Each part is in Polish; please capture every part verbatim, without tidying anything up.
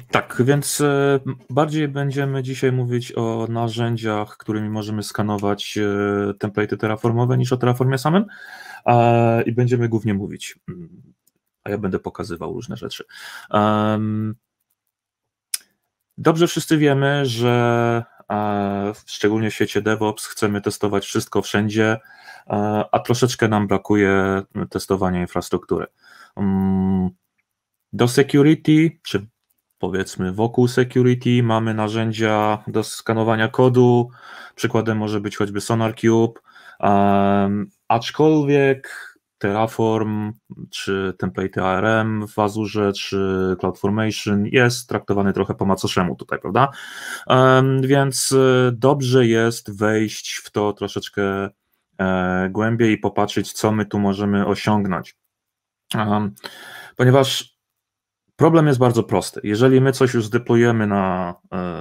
Tak, więc e, bardziej będziemy dzisiaj mówić o narzędziach, którymi możemy skanować e, template'y terraformowe niż o Terraformie samym e, i będziemy głównie mówić, a ja będę pokazywał różne rzeczy. Um, dobrze wszyscy wiemy, że e, szczególnie w świecie DevOps chcemy testować wszystko wszędzie, e, a troszeczkę nam brakuje testowania infrastruktury. Um, do security, czy powiedzmy wokół security mamy narzędzia do skanowania kodu, przykładem może być choćby SonarQube, um, aczkolwiek Terraform czy template A R M w Azure czy CloudFormation jest traktowany trochę po macoszemu tutaj, prawda? Um, więc dobrze jest wejść w to troszeczkę e, głębiej i popatrzeć, co my tu możemy osiągnąć. Um, ponieważ problem jest bardzo prosty. Jeżeli my coś już zdeployujemy na,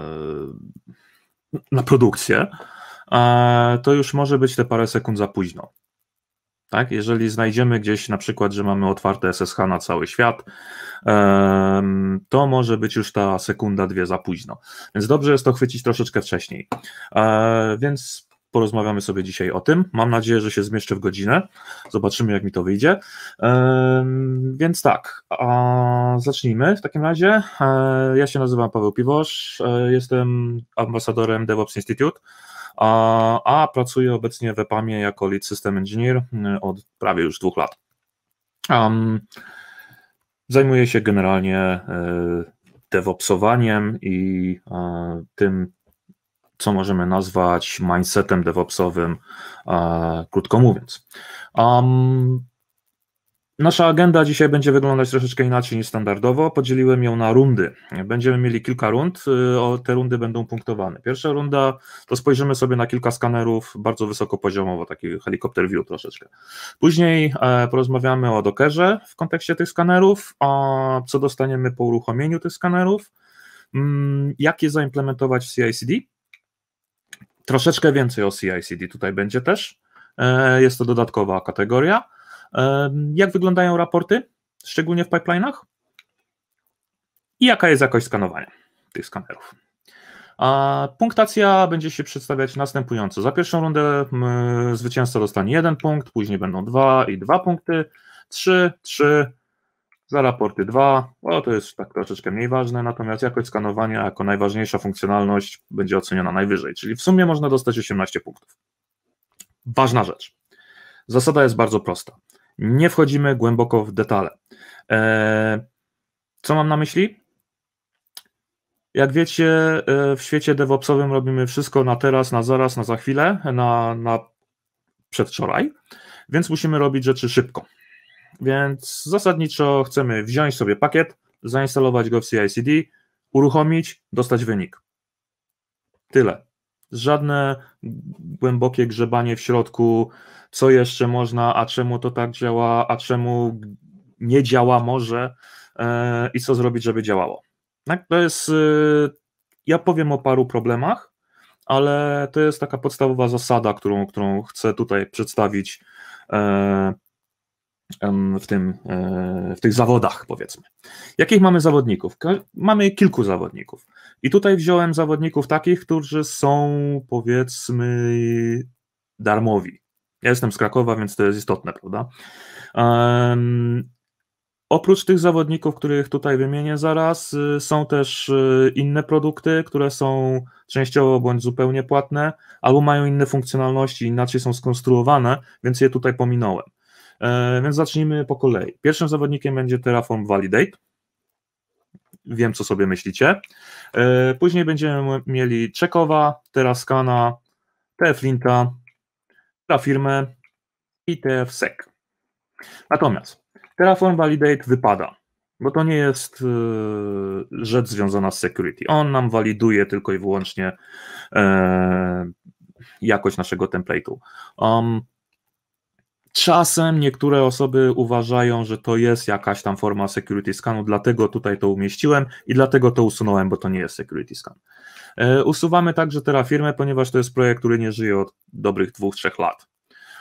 na produkcję, to już może być te parę sekund za późno. Tak? Jeżeli znajdziemy gdzieś na przykład, że mamy otwarte S S H na cały świat, to może być już ta sekunda, dwie za późno. Więc dobrze jest to chwycić troszeczkę wcześniej. Więc porozmawiamy sobie dzisiaj o tym. Mam nadzieję, że się zmieszczę w godzinę. Zobaczymy, jak mi to wyjdzie. Więc tak, zacznijmy w takim razie. Ja się nazywam Paweł Piwosz, jestem ambasadorem DevOps Institute, a pracuję obecnie w EPAM-ie jako Lead System Engineer od prawie już dwóch lat. Zajmuję się generalnie DevOpsowaniem i tym, co możemy nazwać mindsetem DevOpsowym, krótko mówiąc. Um, nasza agenda dzisiaj będzie wyglądać troszeczkę inaczej niż standardowo. Podzieliłem ją na rundy. Będziemy mieli kilka rund, te rundy będą punktowane. Pierwsza runda to spojrzymy sobie na kilka skanerów bardzo wysokopoziomowo, taki helikopter view troszeczkę. Później porozmawiamy o Dockerze w kontekście tych skanerów, a co dostaniemy po uruchomieniu tych skanerów, jak je zaimplementować w C I C D. Troszeczkę więcej o C I C D tutaj będzie też, jest to dodatkowa kategoria. Jak wyglądają raporty, szczególnie w pipeline'ach i jaka jest jakość skanowania tych skanerów. Punktacja będzie się przedstawiać następująco. Za pierwszą rundę zwycięzca dostanie jeden punkt, później będą dwa i dwa punkty, trzy, trzy, za raporty dwa, bo to jest tak troszeczkę mniej ważne, natomiast jakość skanowania jako najważniejsza funkcjonalność będzie oceniona najwyżej, czyli w sumie można dostać osiemnaście punktów. Ważna rzecz. Zasada jest bardzo prosta. Nie wchodzimy głęboko w detale. Eee, co mam na myśli? Jak wiecie, w świecie DevOpsowym robimy wszystko na teraz, na zaraz, na za chwilę, na, na przedwczoraj, więc musimy robić rzeczy szybko. Więc zasadniczo chcemy wziąć sobie pakiet, zainstalować go w C I C D, uruchomić, dostać wynik. Tyle. Żadne głębokie grzebanie w środku, co jeszcze można, a czemu to tak działa, a czemu nie działa może yy, i co zrobić, żeby działało. Tak? To jest, yy, ja powiem o paru problemach, ale to jest taka podstawowa zasada, którą, którą chcę tutaj przedstawić yy, w, tym, w tych zawodach, powiedzmy. Jakich mamy zawodników? Mamy kilku zawodników. I tutaj wziąłem zawodników takich, którzy są, powiedzmy, darmowi. Ja jestem z Krakowa, więc to jest istotne, prawda? Um, oprócz tych zawodników, których tutaj wymienię zaraz, są też inne produkty, które są częściowo bądź zupełnie płatne, albo mają inne funkcjonalności, inaczej są skonstruowane, więc je tutaj pominąłem. Więc zacznijmy po kolei. Pierwszym zawodnikiem będzie Terraform Validate. Wiem, co sobie myślicie. Później będziemy mieli Checkowa, Terrascana, TFLinta, Terrafirmę i TFSec. Natomiast Terraform Validate wypada, bo to nie jest rzecz związana z security. On nam waliduje tylko i wyłącznie jakość naszego template'u. Um, Czasem niektóre osoby uważają, że to jest jakaś tam forma security scanu, dlatego tutaj to umieściłem i dlatego to usunąłem, bo to nie jest security scan. E, usuwamy także Terrafirmę, ponieważ to jest projekt, który nie żyje od dobrych dwóch, trzech lat.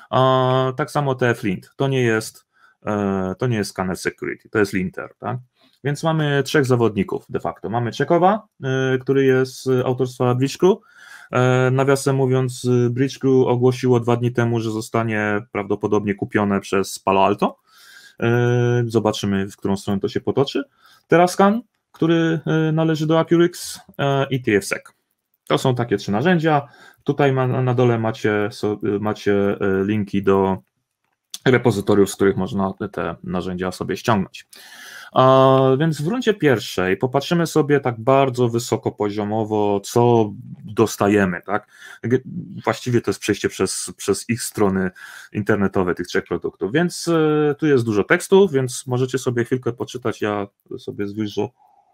A, tak samo TFLint, to nie jest, e, to nie jest scanner security, to jest linter. Tak? Więc mamy trzech zawodników de facto. Mamy Czekowa, który jest z autorstwa Bridge Crew. Nawiasem mówiąc, Bridge Crew ogłosiło dwa dni temu, że zostanie prawdopodobnie kupione przez Palo Alto. Zobaczymy, w którą stronę to się potoczy. Terrascan, który należy do Accurix, i T F S E C. To są takie trzy narzędzia. Tutaj na dole macie, macie linki do repozytoriów, z których można te narzędzia sobie ściągnąć. A więc w rundzie pierwszej popatrzymy sobie tak bardzo wysokopoziomowo, co dostajemy, tak? Właściwie to jest przejście przez, przez ich strony internetowe tych trzech produktów, więc y, tu jest dużo tekstu, więc możecie sobie chwilkę poczytać, ja sobie zwyżę,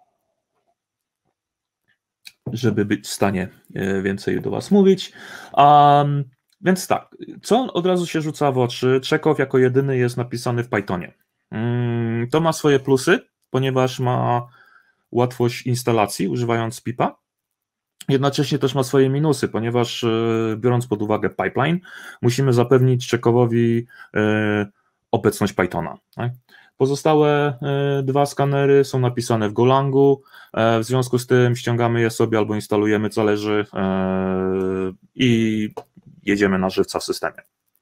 żeby być w stanie więcej do Was mówić. Um, więc tak, co od razu się rzuca w oczy? Czekow jako jedyny jest napisany w Pythonie. Um, to ma swoje plusy, ponieważ ma łatwość instalacji używając pipa. Jednocześnie też ma swoje minusy, ponieważ biorąc pod uwagę pipeline, musimy zapewnić Czekowowi obecność Pythona. Tak? Pozostałe dwa skanery są napisane w Golangu, w związku z tym ściągamy je sobie albo instalujemy, zależy, i jedziemy na żywca w systemie.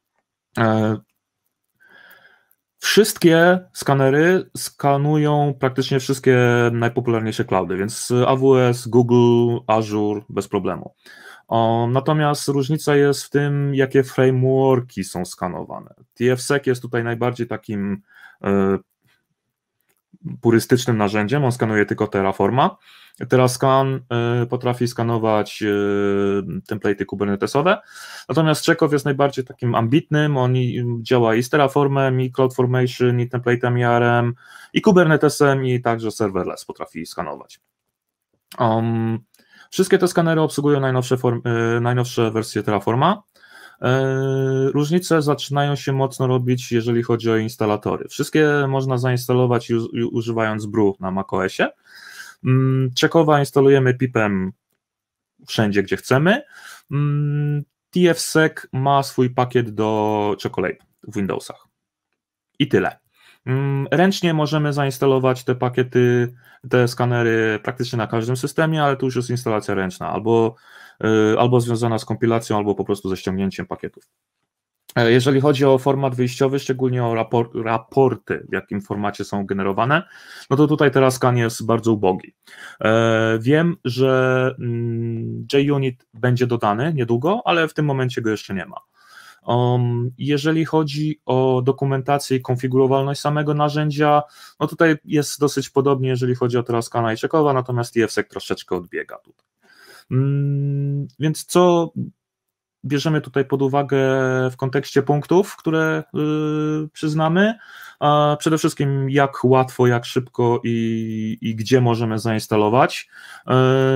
Wszystkie skanery skanują praktycznie wszystkie najpopularniejsze cloudy, więc A W S, Google, Azure bez problemu. O, natomiast różnica jest w tym, jakie frameworki są skanowane. T F S E C jest tutaj najbardziej takim y, purystycznym narzędziem, on skanuje tylko Terraforma. Terrascan y, potrafi skanować y, template'y kubernetesowe, natomiast Czekow jest najbardziej takim ambitnym, on i, działa i z Terraformem, i CloudFormation, i template'em A R M, i Kubernetesem, i także serverless potrafi skanować. Um, wszystkie te skanery obsługują najnowsze, form, y, najnowsze wersje Terraforma. Y, różnice zaczynają się mocno robić, jeżeli chodzi o instalatory. Wszystkie można zainstalować u, używając Brew na macOSie. Czekowa instalujemy pipem wszędzie, gdzie chcemy. T F S E C ma swój pakiet do Chocolate w Windowsach. I tyle. Ręcznie możemy zainstalować te pakiety, te skanery praktycznie na każdym systemie, ale to już jest instalacja ręczna, albo, albo związana z kompilacją, albo po prostu ze ściągnięciem pakietów. Jeżeli chodzi o format wyjściowy, szczególnie o rapor raporty, w jakim formacie są generowane, no to tutaj Terrascan jest bardzo ubogi. E, wiem, że mm, JUnit będzie dodany niedługo, ale w tym momencie go jeszcze nie ma. Um, jeżeli chodzi o dokumentację i konfigurowalność samego narzędzia, no tutaj jest dosyć podobnie, jeżeli chodzi o Terrascana i Czekowa, natomiast T F S E C troszeczkę odbiega tutaj. Mm, więc co bierzemy tutaj pod uwagę w kontekście punktów, które y, przyznamy, a przede wszystkim jak łatwo, jak szybko i, i gdzie możemy zainstalować y,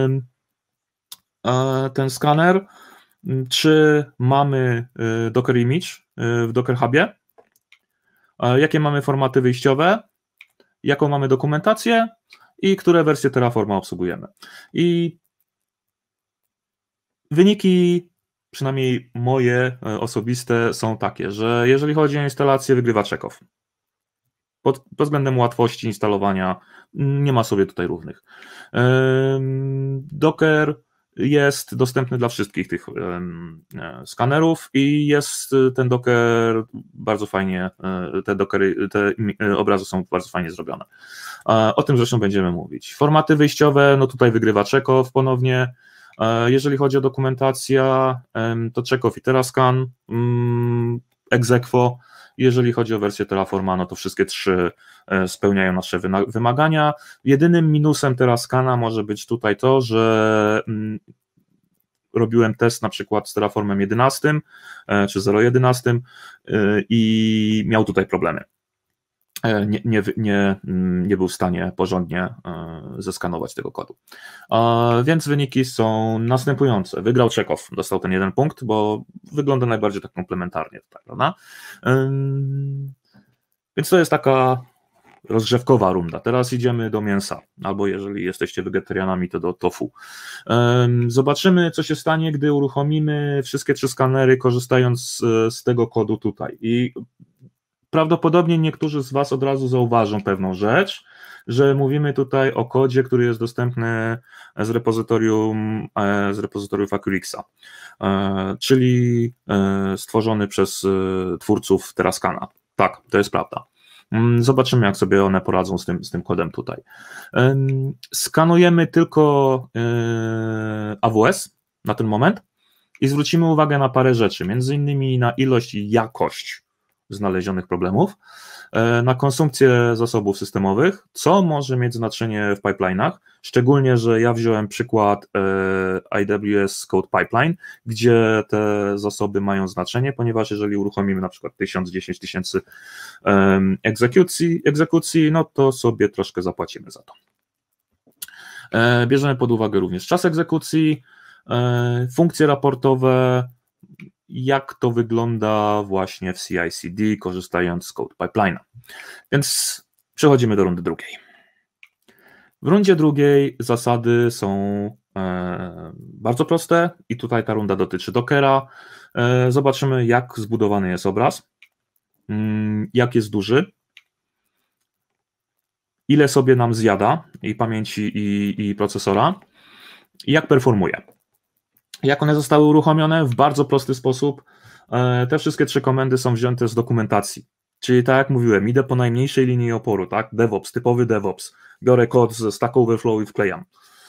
y, ten skaner, czy mamy y, Docker Image y, w Docker Hubie, y, jakie mamy formaty wyjściowe, jaką mamy dokumentację i które wersje Terraforma obsługujemy. I wyniki, przynajmniej moje osobiste, są takie, że jeżeli chodzi o instalację, wygrywa Czekow. Pod, pod względem łatwości instalowania nie ma sobie tutaj równych. Docker jest dostępny dla wszystkich tych skanerów i jest ten Docker bardzo fajnie, te, dockery, te obrazy są bardzo fajnie zrobione. O tym zresztą będziemy mówić. Formaty wyjściowe, no tutaj wygrywa Czekow ponownie. Jeżeli chodzi o dokumentację, to Czekow i Terrascan, ex aequo. Jeżeli chodzi o wersję Terraforma, no to wszystkie trzy spełniają nasze wymagania. Jedynym minusem Terrascana może być tutaj to, że robiłem test na przykład z Terraformem jedenastym czy zero jedenaście i miał tutaj problemy. Nie, nie, nie, nie był w stanie porządnie zeskanować tego kodu. Więc wyniki są następujące. Wygrał Czekow, dostał ten jeden punkt, bo wygląda najbardziej tak komplementarnie tutaj, prawda? Więc to jest taka rozgrzewkowa runda. Teraz idziemy do mięsa, albo jeżeli jesteście wegetarianami, to do tofu. Zobaczymy, co się stanie, gdy uruchomimy wszystkie trzy skanery, korzystając z tego kodu tutaj. I prawdopodobnie niektórzy z Was od razu zauważą pewną rzecz, że mówimy tutaj o kodzie, który jest dostępny z repozytorium, z repozytoriów Accurixa, czyli stworzony przez twórców Terraskana. Tak, to jest prawda. Zobaczymy, jak sobie one poradzą z tym, z tym kodem tutaj. Skanujemy tylko A W S na ten moment i zwrócimy uwagę na parę rzeczy, między innymi na ilość i jakość znalezionych problemów, na konsumpcję zasobów systemowych, co może mieć znaczenie w pipeline'ach, szczególnie, że ja wziąłem przykład A W S Code Pipeline, gdzie te zasoby mają znaczenie, ponieważ jeżeli uruchomimy na przykład tysiąc, dziesięć tysięcy egzekucji, egzekucji, no to sobie troszkę zapłacimy za to. Bierzemy pod uwagę również czas egzekucji, funkcje raportowe, jak to wygląda właśnie w C I C D, korzystając z Code Pipeline'a. Więc przechodzimy do rundy drugiej. W rundzie drugiej zasady są e, bardzo proste i tutaj ta runda dotyczy Dockera. E, zobaczymy, jak zbudowany jest obraz, mm, jak jest duży, ile sobie nam zjada i pamięci i, i procesora i jak performuje. Jak one zostały uruchomione? W bardzo prosty sposób. Te wszystkie trzy komendy są wzięte z dokumentacji. Czyli tak jak mówiłem, idę po najmniejszej linii oporu, tak? DevOps, typowy DevOps. Biorę kod z Stack Overflow i wklejam.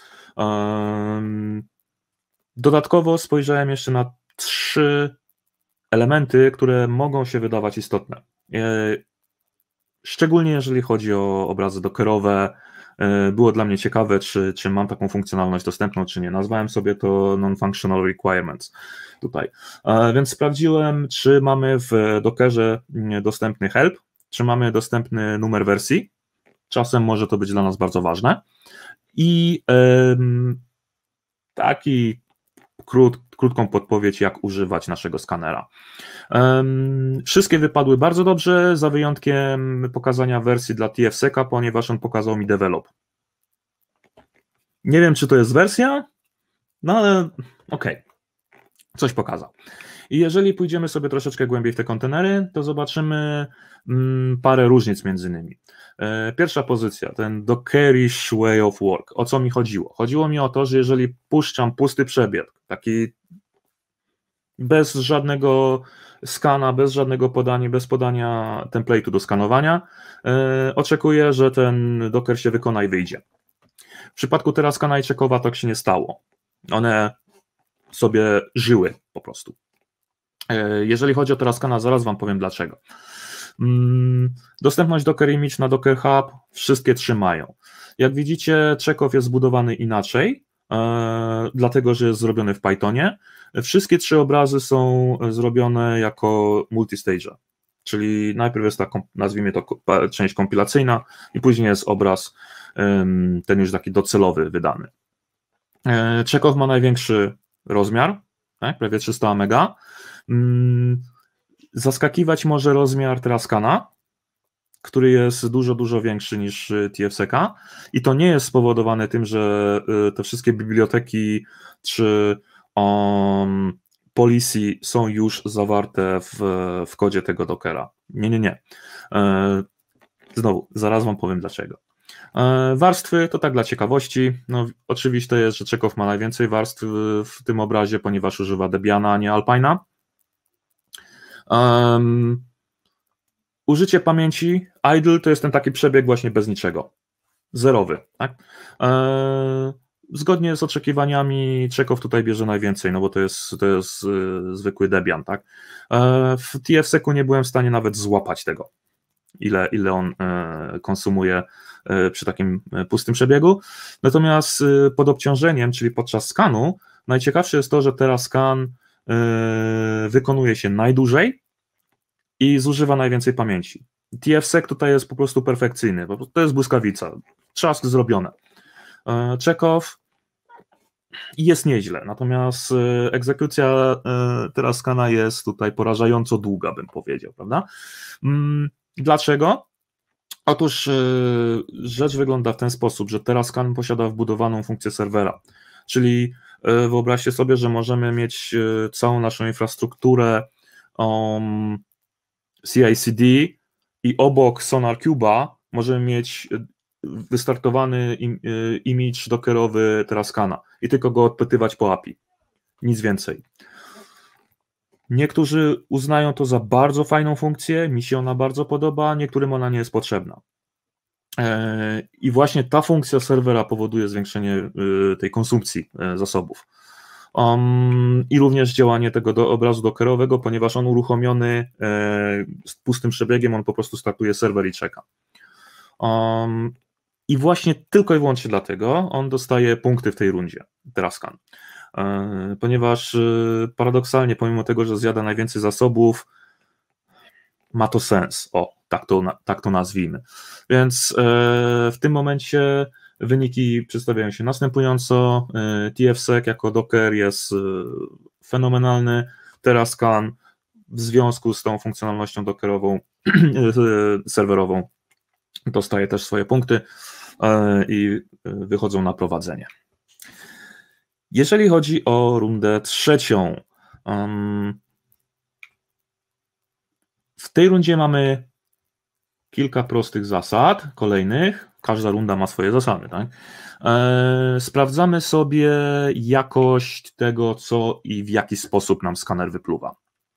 Dodatkowo spojrzałem jeszcze na trzy elementy, które mogą się wydawać istotne. Szczególnie jeżeli chodzi o obrazy dockerowe. Było dla mnie ciekawe, czy, czy mam taką funkcjonalność dostępną, czy nie. Nazwałem sobie to non-functional requirements tutaj. Więc sprawdziłem, czy mamy w Dockerze dostępny help, czy mamy dostępny numer wersji. Czasem może to być dla nas bardzo ważne. I um, taki krót, krótką podpowiedź, jak używać naszego skanera. Um, wszystkie wypadły bardzo dobrze, za wyjątkiem pokazania wersji dla T F seka, ponieważ on pokazał mi develop. Nie wiem, czy to jest wersja, no ale okej, okay. Coś pokazał. I jeżeli pójdziemy sobie troszeczkę głębiej w te kontenery, to zobaczymy mm, parę różnic między nimi. E, pierwsza pozycja, ten dockerish way of work. O co mi chodziło? Chodziło mi o to, że jeżeli puszczam pusty przebieg, taki bez żadnego skana, bez żadnego podania, bez podania template'u do skanowania, e, oczekuję, że ten docker się wykona i wyjdzie. W przypadku Terraskana i Checkowa tak się nie stało. One sobie żyły po prostu. Jeżeli chodzi o Terraskana, zaraz Wam powiem dlaczego. Dostępność Docker Image na Docker Hub wszystkie trzy mają. Jak widzicie, Checkow jest zbudowany inaczej, dlatego że jest zrobiony w Pythonie. Wszystkie trzy obrazy są zrobione jako multistage, czyli najpierw jest ta, nazwijmy to, część kompilacyjna i później jest obraz ten już taki docelowy wydany. Checkow ma największy rozmiar, tak, prawie trzysta mega. Zaskakiwać może rozmiar Terraskana, który jest dużo, dużo większy niż T F seka i to nie jest spowodowane tym, że te wszystkie biblioteki czy um, policy są już zawarte w, w kodzie tego Dockera. Nie, nie, nie. Znowu, zaraz Wam powiem dlaczego. Warstwy to tak dla ciekawości. No, oczywiste jest, że Checkow ma najwięcej warstw w tym obrazie, ponieważ używa Debiana, a nie Alpine'a. Um, użycie pamięci idle to jest ten taki przebieg właśnie bez niczego. Zerowy. Tak? E, zgodnie z oczekiwaniami Checkow tutaj bierze najwięcej, no bo to jest, to jest y, zwykły Debian. Tak? E, w T F seku nie byłem w stanie nawet złapać tego, ile, ile on e, konsumuje e, przy takim pustym przebiegu. Natomiast e, pod obciążeniem, czyli podczas skanu, najciekawsze jest to, że teraz skan e, wykonuje się najdłużej i zużywa najwięcej pamięci. T F sek tutaj jest po prostu perfekcyjny, to jest błyskawica, trzask zrobione. E, Checkow jest nieźle, natomiast e, egzekucja e, Terraskana jest tutaj porażająco długa, bym powiedział, prawda? Mm, Dlaczego? Otóż yy, rzecz wygląda w ten sposób, że Terrascan posiada wbudowaną funkcję serwera, czyli yy, wyobraźcie sobie, że możemy mieć yy, całą naszą infrastrukturę um, C I C D i obok SonarQube'a możemy mieć wystartowany im, image dockerowy Terraskana i tylko go odpytywać po A P I. Nic więcej. Niektórzy uznają to za bardzo fajną funkcję, mi się ona bardzo podoba, niektórym ona nie jest potrzebna. I właśnie ta funkcja serwera powoduje zwiększenie tej konsumpcji zasobów. Um, I również działanie tego do obrazu dockerowego, ponieważ on uruchomiony z pustym przebiegiem, on po prostu startuje serwer i czeka. Um, I właśnie tylko i wyłącznie dlatego on dostaje punkty w tej rundzie, Terrascan. Ponieważ paradoksalnie, pomimo tego, że zjada najwięcej zasobów, ma to sens. O, tak to, tak to nazwijmy. Więc w tym momencie wyniki przedstawiają się następująco. T F sec jako Docker jest fenomenalny. Terrascan w związku z tą funkcjonalnością dockerową, serwerową dostaje też swoje punkty i wychodzą na prowadzenie. Jeżeli chodzi o rundę trzecią, w tej rundzie mamy kilka prostych zasad kolejnych. Każda runda ma swoje zasady, tak? Sprawdzamy sobie jakość tego, co i w jaki sposób nam skaner wypluwa.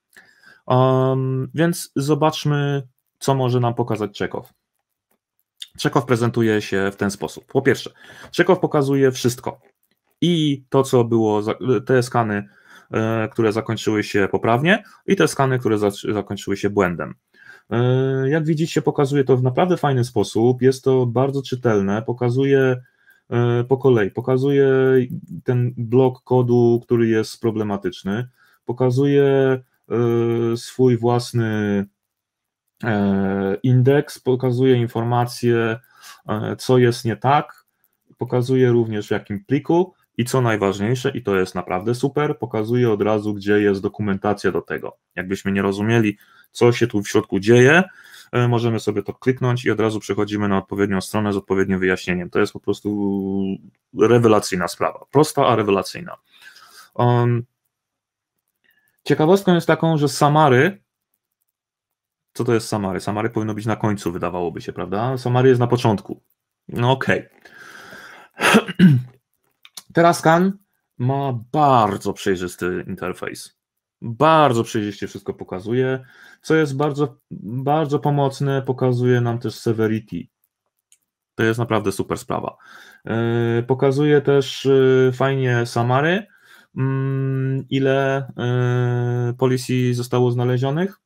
Więc zobaczmy, co może nam pokazać Checkov. Checkov prezentuje się w ten sposób. Po pierwsze, Checkov pokazuje wszystko. I to, co było, te skany, które zakończyły się poprawnie, i te skany, które zakończyły się błędem. Jak widzicie, pokazuje to w naprawdę fajny sposób, jest to bardzo czytelne, pokazuje po kolei, pokazuje ten blok kodu, który jest problematyczny, pokazuje swój własny indeks, pokazuje informacje, co jest nie tak, pokazuje również w jakim pliku i co najważniejsze, i to jest naprawdę super, pokazuje od razu, gdzie jest dokumentacja do tego. Jakbyśmy nie rozumieli, co się tu w środku dzieje, możemy sobie to kliknąć i od razu przechodzimy na odpowiednią stronę z odpowiednim wyjaśnieniem. To jest po prostu rewelacyjna sprawa, prosta, a rewelacyjna. Um, ciekawostką jest taką, że Samary, co to jest Samary? Samary powinno być na końcu, wydawałoby się, prawda? Samary jest na początku. No okej. Okay. Terrascan ma bardzo przejrzysty interfejs. Bardzo przejrzyście wszystko pokazuje, co jest bardzo, bardzo pomocne, pokazuje nam też severity. To jest naprawdę super sprawa. Yy, pokazuje też yy, fajnie Samary, yy, ile yy, policy zostało znalezionych.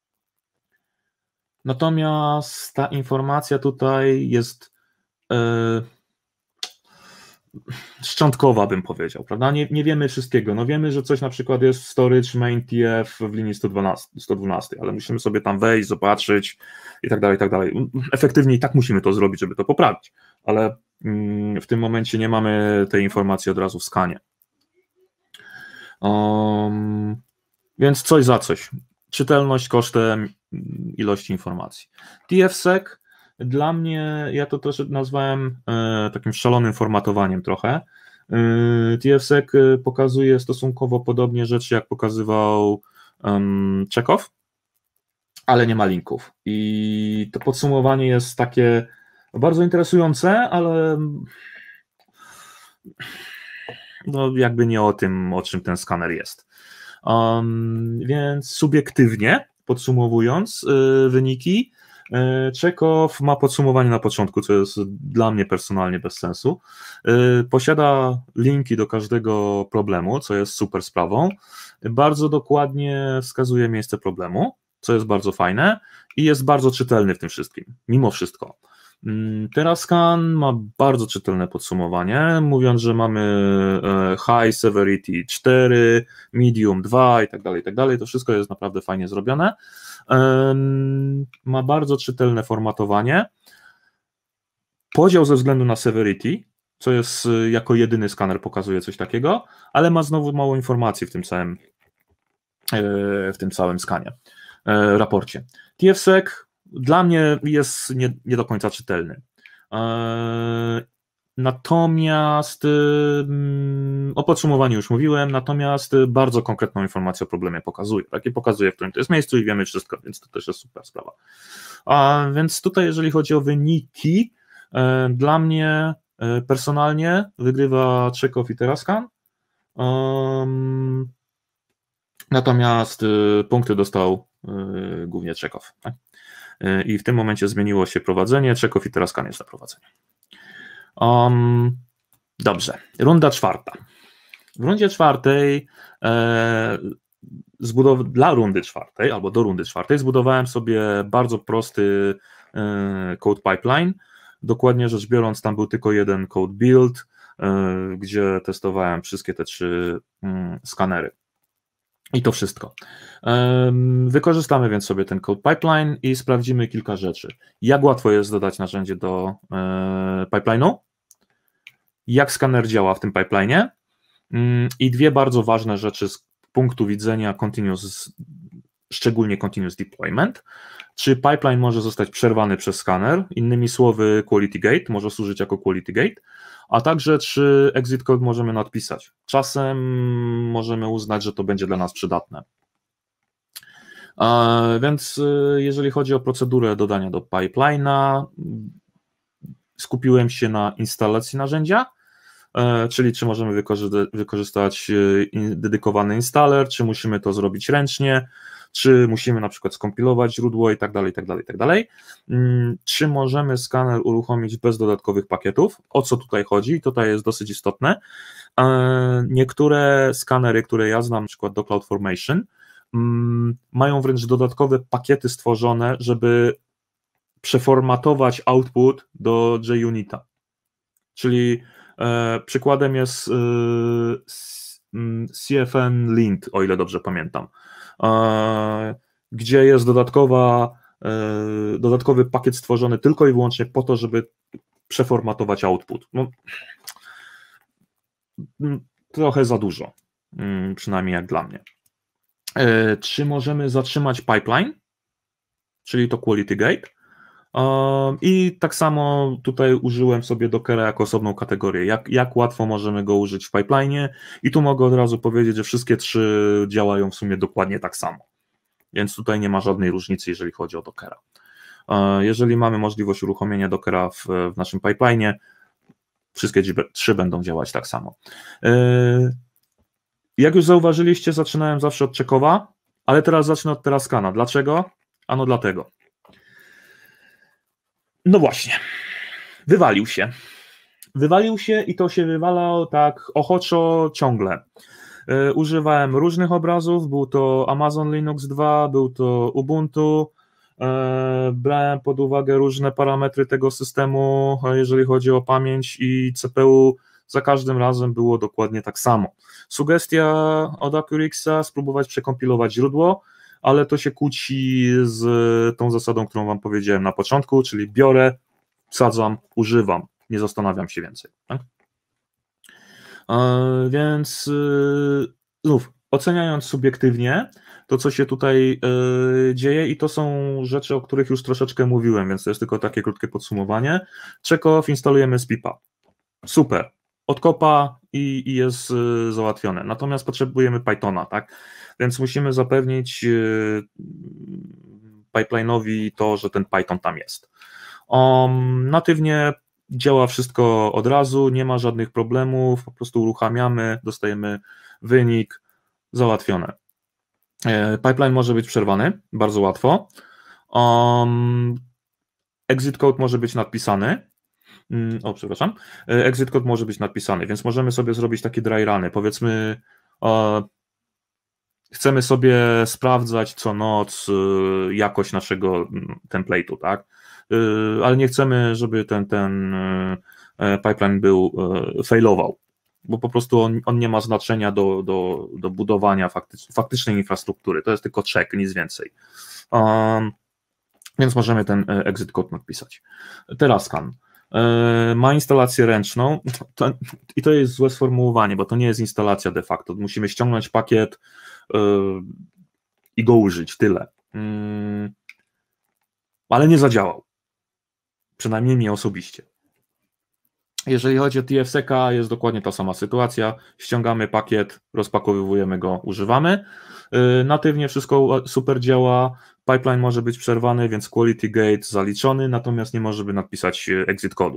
Natomiast ta informacja tutaj jest yy, szczątkowa, bym powiedział, prawda? Nie, nie wiemy wszystkiego. No wiemy, że coś na przykład jest w storage main T F w linii sto dwanaście, ale musimy sobie tam wejść, zobaczyć i tak dalej, i tak dalej. Efektywnie i tak musimy to zrobić, żeby to poprawić, ale mm, w tym momencie nie mamy tej informacji od razu w skanie. Um, więc coś za coś. Czytelność kosztem ilości informacji. T F sec dla mnie, ja to też nazwałem e, takim szalonym formatowaniem trochę. E, T F sec pokazuje stosunkowo podobnie rzeczy, jak pokazywał um, Checkov, ale nie ma linków. I to podsumowanie jest takie bardzo interesujące, ale no jakby nie o tym, o czym ten skaner jest. Um, więc subiektywnie podsumowując e, wyniki, Checkov ma podsumowanie na początku, co jest dla mnie personalnie bez sensu. Posiada linki do każdego problemu, co jest super sprawą. Bardzo dokładnie wskazuje miejsce problemu, co jest bardzo fajne i jest bardzo czytelny w tym wszystkim, mimo wszystko. Terrascan ma bardzo czytelne podsumowanie, mówiąc, że mamy high severity cztery, medium dwa i tak dalej, i tak dalej. To wszystko jest naprawdę fajnie zrobione. Ma bardzo czytelne formatowanie. Podział ze względu na severity, co jest jako jedyny skaner pokazuje coś takiego, ale ma znowu mało informacji w tym całym w tym całym skanie, raporcie. T F sec dla mnie jest nie, nie do końca czytelny. Natomiast o podsumowaniu już mówiłem, natomiast bardzo konkretną informację o problemie pokazuje. Tak? I pokazuje, w którym to jest miejscu i wiemy wszystko, więc to też jest super sprawa. A więc tutaj, jeżeli chodzi o wyniki, Dla mnie personalnie wygrywa Chekhov i Terascan. Um, natomiast punkty dostał głównie Chekhov. Tak? I w tym momencie zmieniło się prowadzenie. Chekhov i Terascan jest na prowadzeniu. Um, dobrze, runda czwarta. W rundzie czwartej e, zbudow- dla rundy czwartej albo do rundy czwartej zbudowałem sobie bardzo prosty e, code pipeline. Dokładnie rzecz biorąc, tam był tylko jeden code build, e, gdzie testowałem wszystkie te trzy mm, skanery. I to wszystko. E, wykorzystamy więc sobie ten code pipeline i sprawdzimy kilka rzeczy. Jak łatwo jest dodać narzędzie do e, pipeline'u? Jak skaner działa w tym pipeline'ie? I dwie bardzo ważne rzeczy z punktu widzenia continuous, szczególnie continuous deployment. Czy pipeline może zostać przerwany przez skaner, innymi słowy quality gate, może służyć jako quality gate, a także czy exit code możemy nadpisać. Czasem możemy uznać, że to będzie dla nas przydatne. Więc jeżeli chodzi o procedurę dodania do pipeline'a, skupiłem się na instalacji narzędzia, czyli czy możemy wykorzystać dedykowany installer, czy musimy to zrobić ręcznie, czy musimy na przykład skompilować źródło i tak dalej, i tak dalej, i tak dalej. Czy możemy skaner uruchomić bez dodatkowych pakietów? O co tutaj chodzi? Tutaj jest dosyć istotne. Niektóre skanery, które ja znam, na przykład do CloudFormation, mają wręcz dodatkowe pakiety stworzone, żeby przeformatować output do JUnita. Czyli E, przykładem jest e, C F N lint, o ile dobrze pamiętam, e, gdzie jest dodatkowa, e, dodatkowy pakiet stworzony tylko i wyłącznie po to, żeby przeformatować output. No, trochę za dużo, przynajmniej jak dla mnie. E, czy możemy zatrzymać pipeline, czyli to quality gate? I tak samo tutaj użyłem sobie Dockera jako osobną kategorię, jak, jak łatwo możemy go użyć w pipeline'ie i tu mogę od razu powiedzieć, że wszystkie trzy działają w sumie dokładnie tak samo, więc tutaj nie ma żadnej różnicy, jeżeli chodzi o Dockera. Jeżeli mamy możliwość uruchomienia Dockera w, w naszym pipeline'ie, wszystkie trzy będą działać tak samo. Jak już zauważyliście, zaczynałem zawsze od Chekhowa, ale teraz zacznę od Terascana. Dlaczego? Ano dlatego. No właśnie, wywalił się. Wywalił się i to się wywalał tak ochoczo ciągle. Yy, używałem różnych obrazów, był to Amazon Linux dwa, był to Ubuntu, yy, brałem pod uwagę różne parametry tego systemu, jeżeli chodzi o pamięć i C P U, za każdym razem było dokładnie tak samo. Sugestia od Accurixa, spróbować przekompilować źródło, ale to się kłóci z tą zasadą, którą wam powiedziałem na początku, czyli biorę, wsadzam, używam, nie zastanawiam się więcej. Tak? E, więc e, znów, oceniając subiektywnie to, co się tutaj e, dzieje i to są rzeczy, o których już troszeczkę mówiłem, więc to jest tylko takie krótkie podsumowanie. Chekhov, instalujemy z pipa. Super, odkopa i, i jest e, załatwione. Natomiast potrzebujemy Pythona, tak? Więc musimy zapewnić pipeline'owi to, że ten Python tam jest. Um, natywnie działa wszystko od razu, nie ma żadnych problemów, po prostu uruchamiamy, dostajemy wynik, załatwione. Pipeline może być przerwany, bardzo łatwo. Um, exit code może być nadpisany. O, przepraszam. Exit code może być nadpisany, więc możemy sobie zrobić takie dry runy. Powiedzmy, chcemy sobie sprawdzać co noc jakość naszego template'u, tak? Ale nie chcemy, żeby ten, ten pipeline był, failował, bo po prostu on, on nie ma znaczenia do, do, do budowania faktycz, faktycznej infrastruktury, to jest tylko check, nic więcej. Um, więc możemy ten exit code napisać. Terascan ma instalację ręczną to, i to jest złe sformułowanie, bo to nie jest instalacja de facto, musimy ściągnąć pakiet yy, i go użyć, tyle. Yy, ale nie zadziałał, przynajmniej mi osobiście. Jeżeli chodzi o T F S E C a, jest dokładnie ta sama sytuacja. Ściągamy pakiet, rozpakowujemy go, używamy. Natywnie wszystko super działa. Pipeline może być przerwany, więc quality gate zaliczony, natomiast nie może by napisać exit kodu.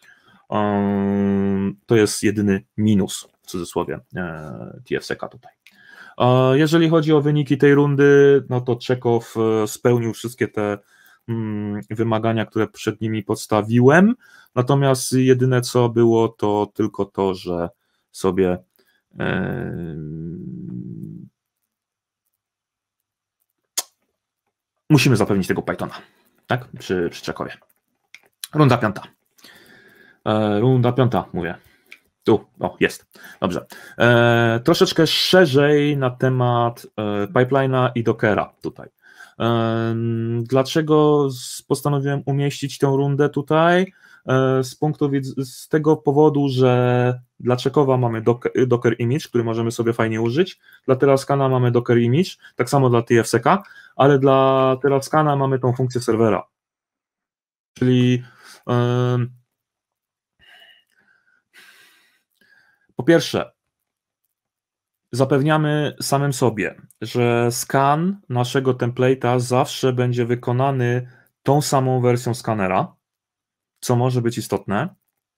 To jest jedyny minus, w cudzysłowie, T F S E C a tutaj. Jeżeli chodzi o wyniki tej rundy, no to Czekow spełnił wszystkie te wymagania, które przed nimi podstawiłem, natomiast jedyne co było, to tylko to, że sobie musimy zapewnić tego Pythona, tak, przy, przy Czekowie. Runda piąta. E, runda piąta, mówię. Tu, o, jest. Dobrze. E, troszeczkę szerzej na temat e, pipeline'a i Dockera tutaj. E, dlaczego postanowiłem umieścić tę rundę tutaj? E, z punktu widzenia, z tego powodu, że dla Czekowa mamy Docker, Docker Image, który możemy sobie fajnie użyć, dla Terraskana mamy Docker Image, tak samo dla T F S E C a, ale dla Terraskana mamy tą funkcję serwera. Czyli e, po pierwsze, zapewniamy samym sobie, że skan naszego template'a zawsze będzie wykonany tą samą wersją skanera, co może być istotne,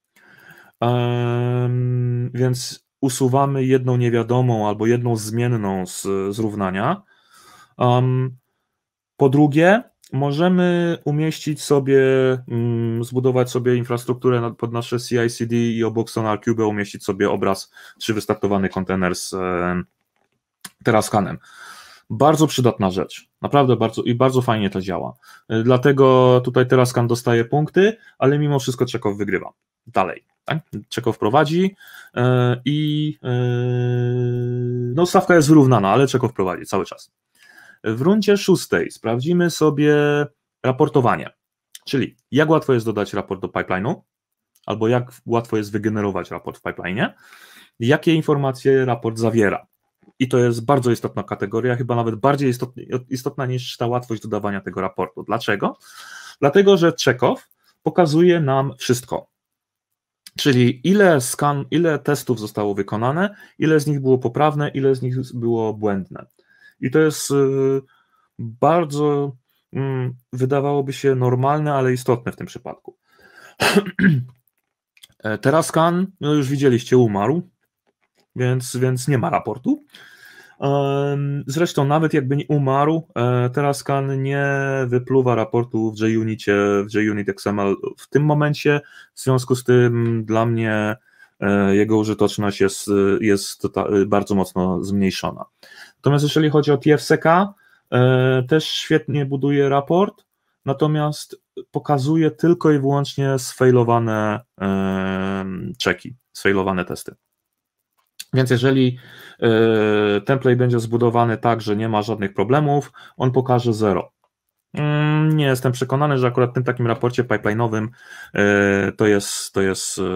um, więc usuwamy jedną niewiadomą albo jedną zmienną z, z równania. Um, po drugie, możemy umieścić sobie, um, zbudować sobie infrastrukturę pod nasze C I C D i obok SonarQube umieścić sobie obraz czy wystartowany kontener z e, Terraskanem. Bardzo przydatna rzecz, naprawdę bardzo i bardzo fajnie to działa. Dlatego tutaj Terraskan dostaje punkty, ale mimo wszystko Czekow wygrywa. Dalej, tak? Czekow prowadzi yy, i yy, no stawka jest wyrównana, ale Czekow prowadzi cały czas. W rundzie szóstej sprawdzimy sobie raportowanie, czyli jak łatwo jest dodać raport do pipeline'u, albo jak łatwo jest wygenerować raport w pipeline'ie, jakie informacje raport zawiera. I to jest bardzo istotna kategoria, chyba nawet bardziej istotna, istotna niż ta łatwość dodawania tego raportu. Dlaczego? Dlatego, że Czekow pokazuje nam wszystko. Czyli ile skan, ile testów zostało wykonane, ile z nich było poprawne, ile z nich było błędne. I to jest bardzo, wydawałoby się normalne, ale istotne w tym przypadku. Terraskan, no już widzieliście, umarł, więc, więc nie ma raportu. Zresztą nawet jakby nie umarł, Terraskan nie wypluwa raportu w JUnicie, w JUnit X M L w tym momencie, w związku z tym dla mnie jego użyteczność jest, jest bardzo mocno zmniejszona. Natomiast jeżeli chodzi o T F S E C a, też świetnie buduje raport, natomiast pokazuje tylko i wyłącznie sfailowane czeki, sfailowane testy. Więc jeżeli y, template będzie zbudowany tak, że nie ma żadnych problemów, on pokaże zero. Mm, nie jestem przekonany, że akurat w tym takim raporcie pipeline'owym y, to jest, to jest y,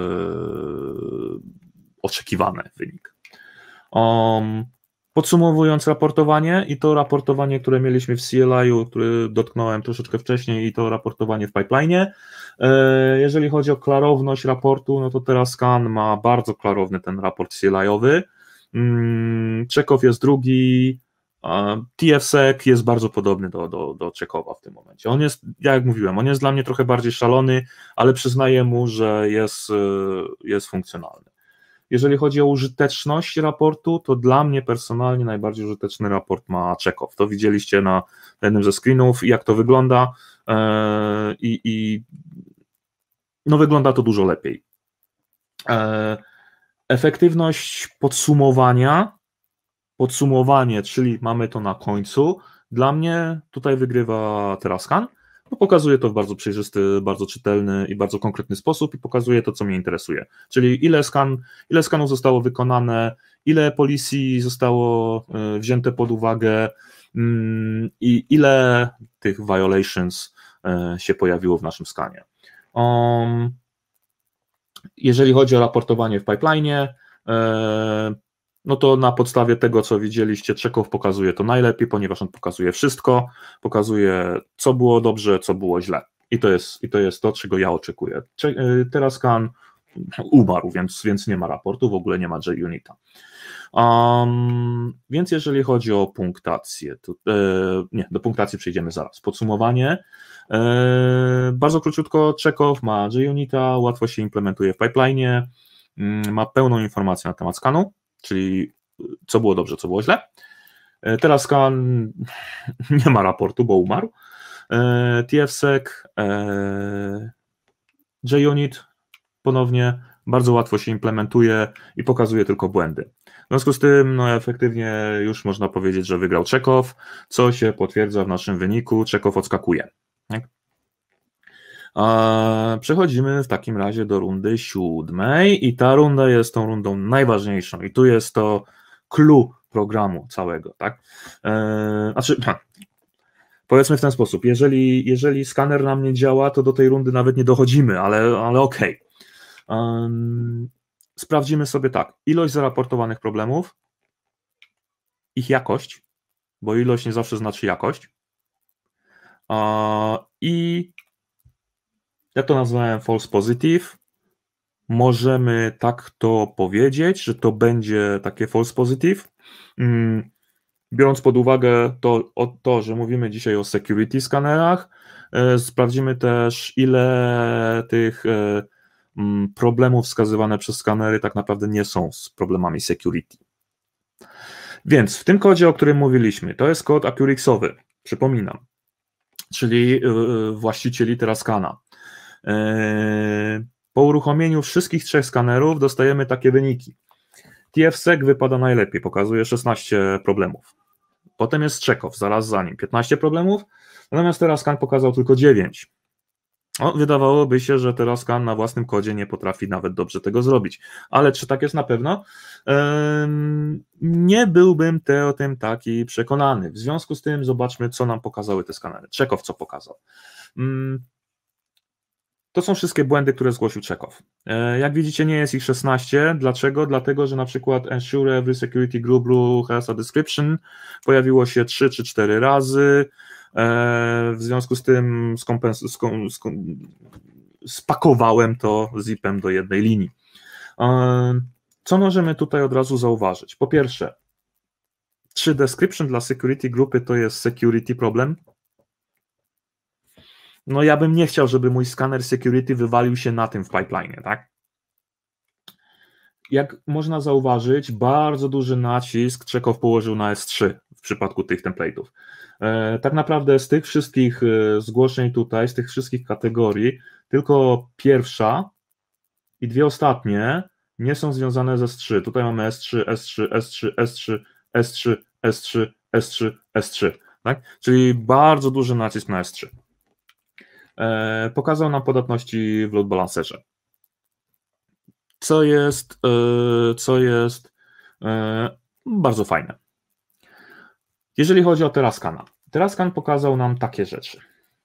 oczekiwany wynik. Um, podsumowując raportowanie i to raportowanie, które mieliśmy w C L I-u, który dotknąłem troszeczkę wcześniej, i to raportowanie w pipeline'ie. Jeżeli chodzi o klarowność raportu, no to Terraskan ma bardzo klarowny ten raport C L I-owy. Czekow jest drugi, T F S E C jest bardzo podobny do, do, do Czekowa w tym momencie. On jest, jak mówiłem, on jest dla mnie trochę bardziej szalony, ale przyznaję mu, że jest, jest funkcjonalny. Jeżeli chodzi o użyteczność raportu, to dla mnie personalnie najbardziej użyteczny raport ma Czekow. To widzieliście na jednym ze screenów, jak to wygląda i, i no wygląda to dużo lepiej. Efektywność podsumowania, podsumowanie, czyli mamy to na końcu, dla mnie tutaj wygrywa Terraskan. No, pokazuje to w bardzo przejrzysty, bardzo czytelny i bardzo konkretny sposób i pokazuje to, co mnie interesuje. Czyli ile, skan, ile skanów zostało wykonane, ile policji zostało wzięte pod uwagę i ile tych violations się pojawiło w naszym skanie. Um, jeżeli chodzi o raportowanie w pipeline'ie, no to na podstawie tego, co widzieliście, Czekow pokazuje to najlepiej, ponieważ on pokazuje wszystko, pokazuje, co było dobrze, co było źle. I to jest, i to, jest to, czego ja oczekuję. Terraskan umarł, więc, więc nie ma raportu, w ogóle nie ma JUnita. Um, więc jeżeli chodzi o punktację, to, e, nie, do punktacji przejdziemy zaraz. Podsumowanie. E, bardzo króciutko, Checkov ma JUnita, łatwo się implementuje w pipeline, ma pełną informację na temat skanu, czyli co było dobrze, co było źle. E, teraz skan nie ma raportu, bo umarł. E, TFSec, e, JUnit ponownie bardzo łatwo się implementuje i pokazuje tylko błędy. W związku z tym no, efektywnie już można powiedzieć, że wygrał Checkov, co się potwierdza w naszym wyniku. Checkov odskakuje. Tak? A przechodzimy w takim razie do rundy siódmej i ta runda jest tą rundą najważniejszą i tu jest to clue programu całego. Tak? Eee, znaczy, powiedzmy w ten sposób, jeżeli, jeżeli skaner nam nie działa, to do tej rundy nawet nie dochodzimy, ale, ale okej. Okay. Um, sprawdzimy sobie tak, ilość zaraportowanych problemów, ich jakość, bo ilość nie zawsze znaczy jakość, uh, i ja to nazwałem false positive, możemy tak to powiedzieć, że to będzie takie false positive, um, biorąc pod uwagę to, o, to, że mówimy dzisiaj o security skanerach, e, sprawdzimy też ile tych e, problemów wskazywane przez skanery tak naprawdę nie są z problemami security. Więc w tym kodzie, o którym mówiliśmy, to jest kod Accurixowy, przypominam, czyli właścicieli Teraskana. Po uruchomieniu wszystkich trzech skanerów dostajemy takie wyniki. TFSec wypada najlepiej, pokazuje szesnaście problemów. Potem jest Checkov, zaraz za nim piętnaście problemów, natomiast Terascan pokazał tylko dziewięć. O, wydawałoby się, że Terascan na własnym kodzie nie potrafi nawet dobrze tego zrobić. Ale czy tak jest na pewno? Ehm, nie byłbym te, o tym taki przekonany. W związku z tym zobaczmy, co nam pokazały te skanery. Checkov co pokazał. Ehm, to są wszystkie błędy, które zgłosił Checkov. E, jak widzicie, nie jest ich szesnaście. Dlaczego? Dlatego, że na przykład ensure every security group rule has a description pojawiło się trzy czy cztery razy. W związku z tym skompens- skom- skom- spakowałem to zipem do jednej linii. Co możemy tutaj od razu zauważyć? Po pierwsze, czy description dla security grupy to jest security problem? No ja bym nie chciał, żeby mój skaner security wywalił się na tym w pipeline, tak? Jak można zauważyć, bardzo duży nacisk Checkov położył na S trzy w przypadku tych template'ów. Tak naprawdę z tych wszystkich zgłoszeń tutaj, z tych wszystkich kategorii, tylko pierwsza i dwie ostatnie nie są związane z S trzy. Tutaj mamy S trzy, S trzy, S trzy, S trzy, S trzy, S trzy, S trzy, S trzy. Tak? Czyli bardzo duży nacisk na S trzy. Pokazał nam podatności w load balancerze. Co jest, co jest bardzo fajne. Jeżeli chodzi o Terascana, Terascan pokazał nam takie rzeczy.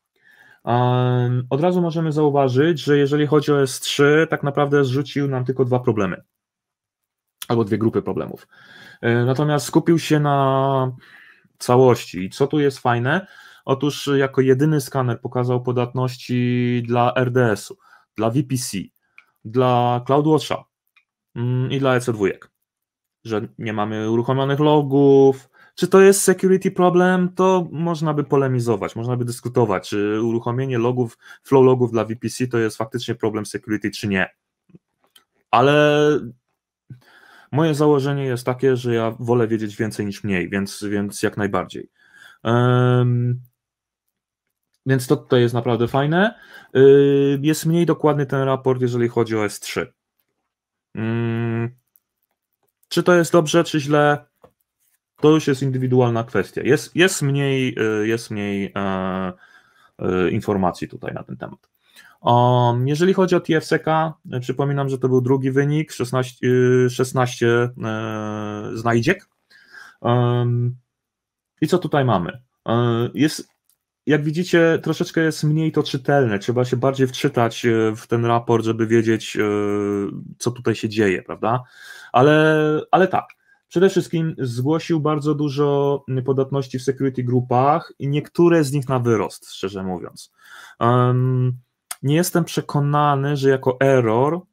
Od razu możemy zauważyć, że jeżeli chodzi o S trzy, tak naprawdę zrzucił nam tylko dwa problemy, albo dwie grupy problemów. Natomiast skupił się na całości. I co tu jest fajne? Otóż jako jedyny skaner pokazał podatności dla R D S-u, dla V P C, dla CloudWatcha i dla E C dwa, że nie mamy uruchomionych logów. Czy to jest security problem? To można by polemizować, można by dyskutować, czy uruchomienie logów, flow logów dla V P C to jest faktycznie problem security, czy nie. Ale moje założenie jest takie, że ja wolę wiedzieć więcej niż mniej, więc, więc jak najbardziej. Um, więc to tutaj jest naprawdę fajne. Yy, jest mniej dokładny ten raport, jeżeli chodzi o S trzy. Yy, czy to jest dobrze, czy źle? To już jest indywidualna kwestia. Jest, jest mniej, jest mniej e, e, informacji tutaj na ten temat. Um, jeżeli chodzi o TFSeca, przypominam, że to był drugi wynik, szesnaście, szesnaście e, znajdziek. Um, I co tutaj mamy? E, jest, jak widzicie, troszeczkę jest mniej to czytelne. Trzeba się bardziej wczytać w ten raport, żeby wiedzieć, e, co tutaj się dzieje, prawda? Ale, ale tak. Przede wszystkim zgłosił bardzo dużo podatności w security grupach i niektóre z nich na wyrost, szczerze mówiąc. Um, nie jestem przekonany, że jako error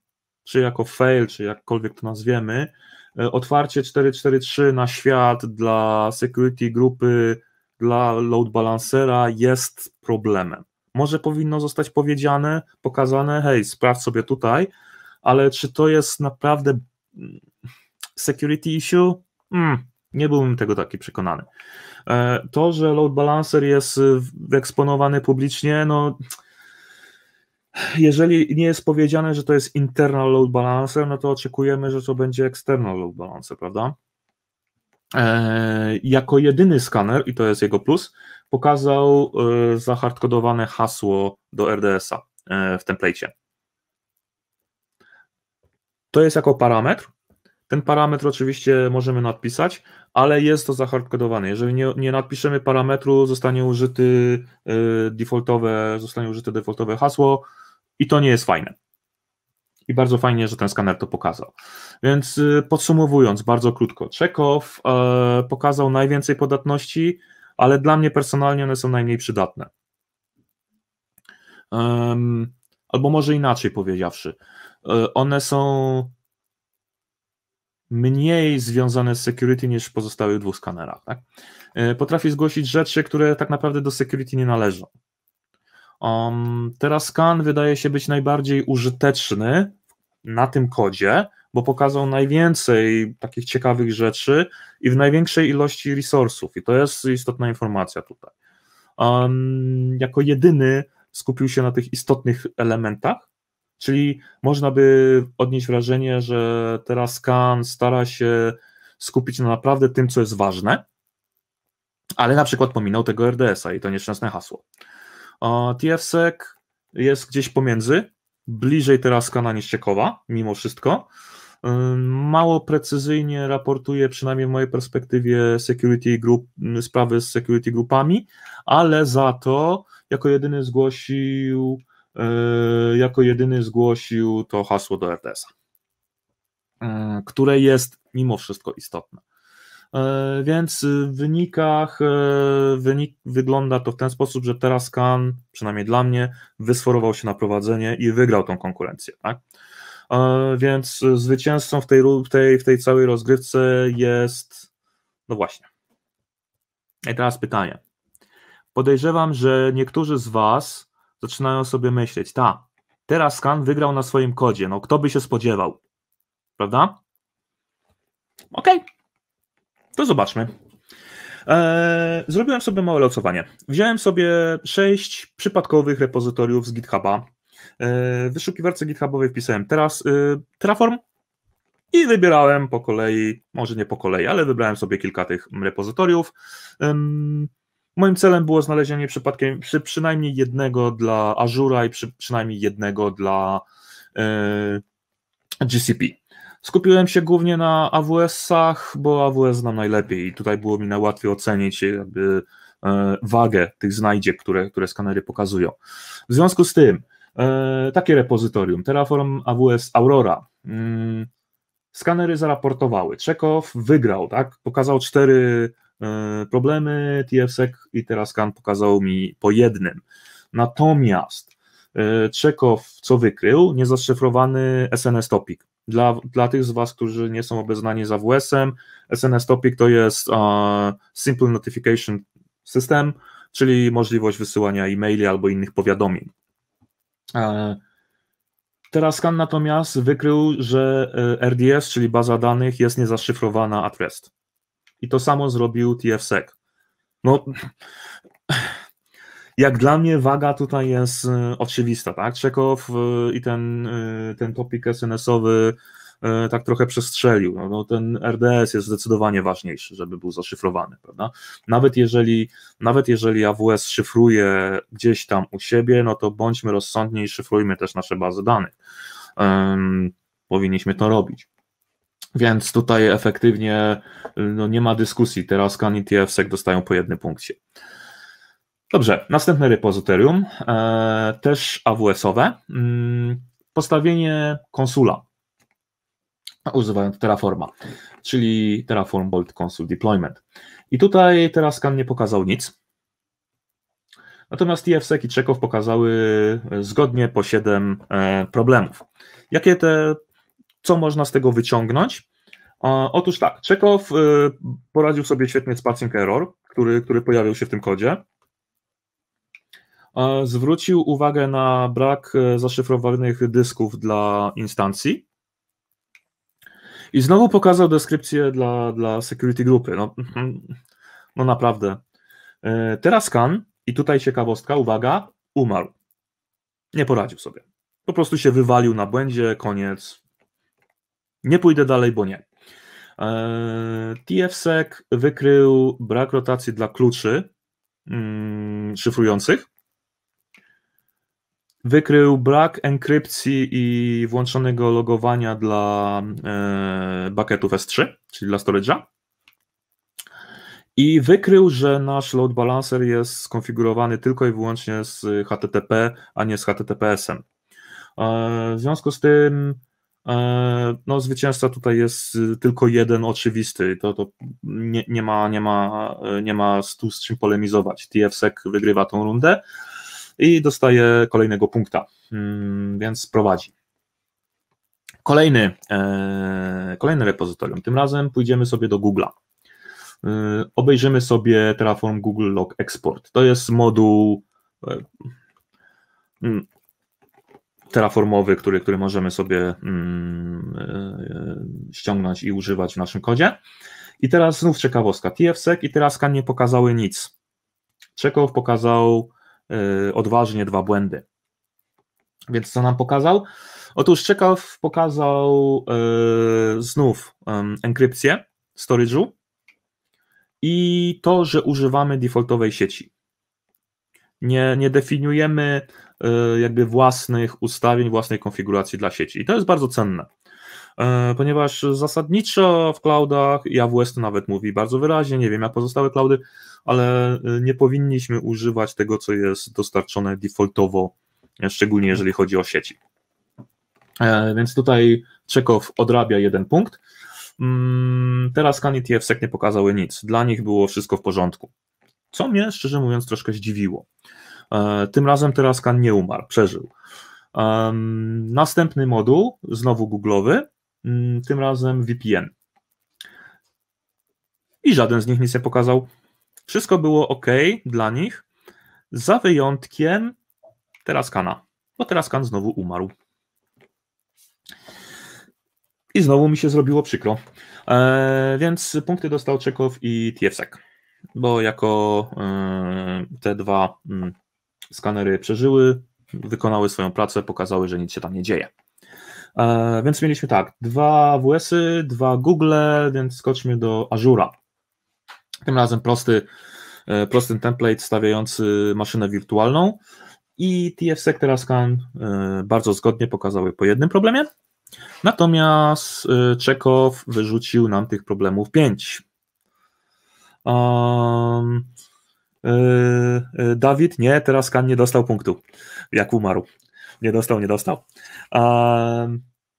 czy jako fail, czy jakkolwiek to nazwiemy, otwarcie cztery cztery trzy na świat dla security grupy, dla load balancera jest problemem. Może powinno zostać powiedziane, pokazane, hej, sprawdź sobie tutaj, ale czy to jest naprawdę security issue? Hmm, nie byłbym tego taki przekonany. To, że load balancer jest wyeksponowany publicznie, no jeżeli nie jest powiedziane, że to jest internal load balancer, no to oczekujemy, że to będzie external load balancer, prawda? E, jako jedyny skaner, i to jest jego plus, pokazał e, zahardkodowane hasło do R D S-a e, w template'cie. To jest jako parametr. Ten parametr oczywiście możemy nadpisać, ale jest to zahardkodowane. Jeżeli nie, nie nadpiszemy parametru, zostanie użyty e, defaultowe, zostanie użyte defaultowe hasło i to nie jest fajne. I bardzo fajnie, że ten skaner to pokazał. Więc podsumowując, bardzo krótko, Checkov e, pokazał najwięcej podatności, ale dla mnie personalnie one są najmniej przydatne. Um, albo może inaczej powiedziawszy, e, one są mniej związane z security niż w pozostałych dwóch skanerach. Tak? E, potrafi zgłosić rzeczy, które tak naprawdę do security nie należą. Um, teraz scan wydaje się być najbardziej użyteczny na tym kodzie, bo pokazał najwięcej takich ciekawych rzeczy i w największej ilości resursów i to jest istotna informacja tutaj. Um, jako jedyny skupił się na tych istotnych elementach, czyli można by odnieść wrażenie, że teraz scan stara się skupić na naprawdę tym, co jest ważne, ale na przykład pominął tego R D S-a i to nieszczęsne hasło. T F sec jest gdzieś pomiędzy, bliżej teraz skana niż Checkowa, mimo wszystko. Mało precyzyjnie raportuje, przynajmniej w mojej perspektywie, security group, sprawy z security grupami, ale za to jako jedyny zgłosił jako jedyny zgłosił to hasło do R D S-a, które jest mimo wszystko istotne. Więc w wynikach wynik, wygląda to w ten sposób, że teraz scan, przynajmniej dla mnie, wysforował się na prowadzenie i wygrał tą konkurencję. Tak? Więc zwycięzcą w tej, w, tej, w tej całej rozgrywce jest, no właśnie. I teraz pytanie. Podejrzewam, że niektórzy z Was zaczynają sobie myśleć, ta, teraz scan wygrał na swoim kodzie, no kto by się spodziewał, prawda? Okej. Okay. To zobaczmy. Eee, zrobiłem sobie małe losowanie. Wziąłem sobie sześć przypadkowych repozytoriów z GitHuba. Eee, w wyszukiwarce GitHubowej wpisałem teraz e, Terraform i wybierałem po kolei, może nie po kolei, ale wybrałem sobie kilka tych repozytoriów. Eee, moim celem było znalezienie przypadkiem przy, przynajmniej jednego dla Azure'a i przy, przynajmniej jednego dla e, G C P. Skupiłem się głównie na A W S-ach, bo A W S znam najlepiej i tutaj było mi najłatwiej ocenić jakby e, wagę tych znajdziek, które, które skanery pokazują. W związku z tym e, takie repozytorium, Terraform A W S Aurora, mm, skanery zaraportowały, Checkov wygrał, tak? Pokazał cztery e, problemy, T F sec i teraz scan pokazał mi po jednym. Natomiast e, Checkov co wykrył? Niezaszyfrowany S N S topic. Dla, dla tych z Was, którzy nie są obeznani z A W S-em, S N S Topic to jest uh, Simple Notification System, czyli możliwość wysyłania e-maili albo innych powiadomień. Uh, teraz scan natomiast wykrył, że R D S, czyli baza danych, jest niezaszyfrowana at rest. I to samo zrobił T F sec. No, jak dla mnie waga tutaj jest oczywista, tak? Checkov i ten, ten topik S N S-owy tak trochę przestrzelił. No, no, ten R D S jest zdecydowanie ważniejszy, żeby był zaszyfrowany, prawda? Nawet jeżeli, nawet jeżeli A W S szyfruje gdzieś tam u siebie, no to bądźmy rozsądni i szyfrujmy też nasze bazy danych. Um, powinniśmy to robić. Więc tutaj efektywnie no, nie ma dyskusji. Teraz scan i T F sec dostają po jednym punkcie. Dobrze, następne repozytorium, e, też A W S-owe, mm, postawienie konsula, używając Terraforma, czyli Terraform Bolt Console Deployment. I tutaj teraz scan nie pokazał nic, natomiast T F sec i Checkov pokazały zgodnie po siedem e, problemów. Jakie te co można z tego wyciągnąć? Otóż tak, Czekow poradził sobie świetnie z parsing error, który, który pojawił się w tym kodzie. Zwrócił uwagę na brak zaszyfrowanych dysków dla instancji i znowu pokazał deskrypcję dla, dla security grupy. No, no naprawdę. Terascan, i tutaj ciekawostka, uwaga, umarł. Nie poradził sobie. Po prostu się wywalił na błędzie, koniec. Nie pójdę dalej, bo nie. T F S E C wykrył brak rotacji dla kluczy mm, szyfrujących. Wykrył brak enkrypcji i włączonego logowania dla e, bucketów S trzy, czyli dla storage'a. I wykrył, że nasz load balancer jest skonfigurowany tylko i wyłącznie z H T T P, a nie z H T T P S-em. W związku z tym no, zwycięzca tutaj jest tylko jeden oczywisty. To, to nie, nie, ma, nie, ma, nie ma tu z czym polemizować. T F S E C wygrywa tą rundę i dostaje kolejnego punkta, więc prowadzi. Kolejny, kolejny repozytorium. Tym razem pójdziemy sobie do Google'a. Obejrzymy sobie Terraform Google Log Export. To jest moduł terraformowy, który, który możemy sobie ściągnąć i używać w naszym kodzie. I teraz znów ciekawostka. T F S E C i Terascan nie pokazały nic. Czekow pokazał odważnie dwa błędy. Więc co nam pokazał? Otóż Czekow pokazał znów enkrypcję storage'u i to, że używamy defaultowej sieci. Nie, nie definiujemy jakby własnych ustawień, własnej konfiguracji dla sieci. I to jest bardzo cenne, ponieważ zasadniczo w cloudach, i A W S to nawet mówi bardzo wyraźnie, nie wiem jak pozostałe cloudy, ale nie powinniśmy używać tego, co jest dostarczone defaultowo, szczególnie jeżeli chodzi o sieci. Więc tutaj Czekow odrabia jeden punkt. Terascan i T F S E C nie pokazały nic. Dla nich było wszystko w porządku. Co mnie, szczerze mówiąc, troszkę zdziwiło. Tym razem Terascan nie umarł, przeżył. Następny moduł, znowu Google'owy, tym razem V P N. I żaden z nich nic nie pokazał. Wszystko było ok dla nich, za wyjątkiem Terascana, bo Terascan znowu umarł. I znowu mi się zrobiło przykro. E, więc punkty dostał Czekow i T F S E C, bo jako e, te dwa m, skanery przeżyły, wykonały swoją pracę, pokazały, że nic się tam nie dzieje. E, więc mieliśmy tak, dwa A W S-y, dwa Google, więc skoczmy do Azure'a. Tym razem prosty, e, prosty template stawiający maszynę wirtualną i T F S E C, Terascan e, bardzo zgodnie pokazały po jednym problemie. Natomiast Czekow wyrzucił nam tych problemów pięć. Um, yy, Dawid, nie, Terascan nie dostał punktu, jak umarł. Nie dostał, nie dostał. Um,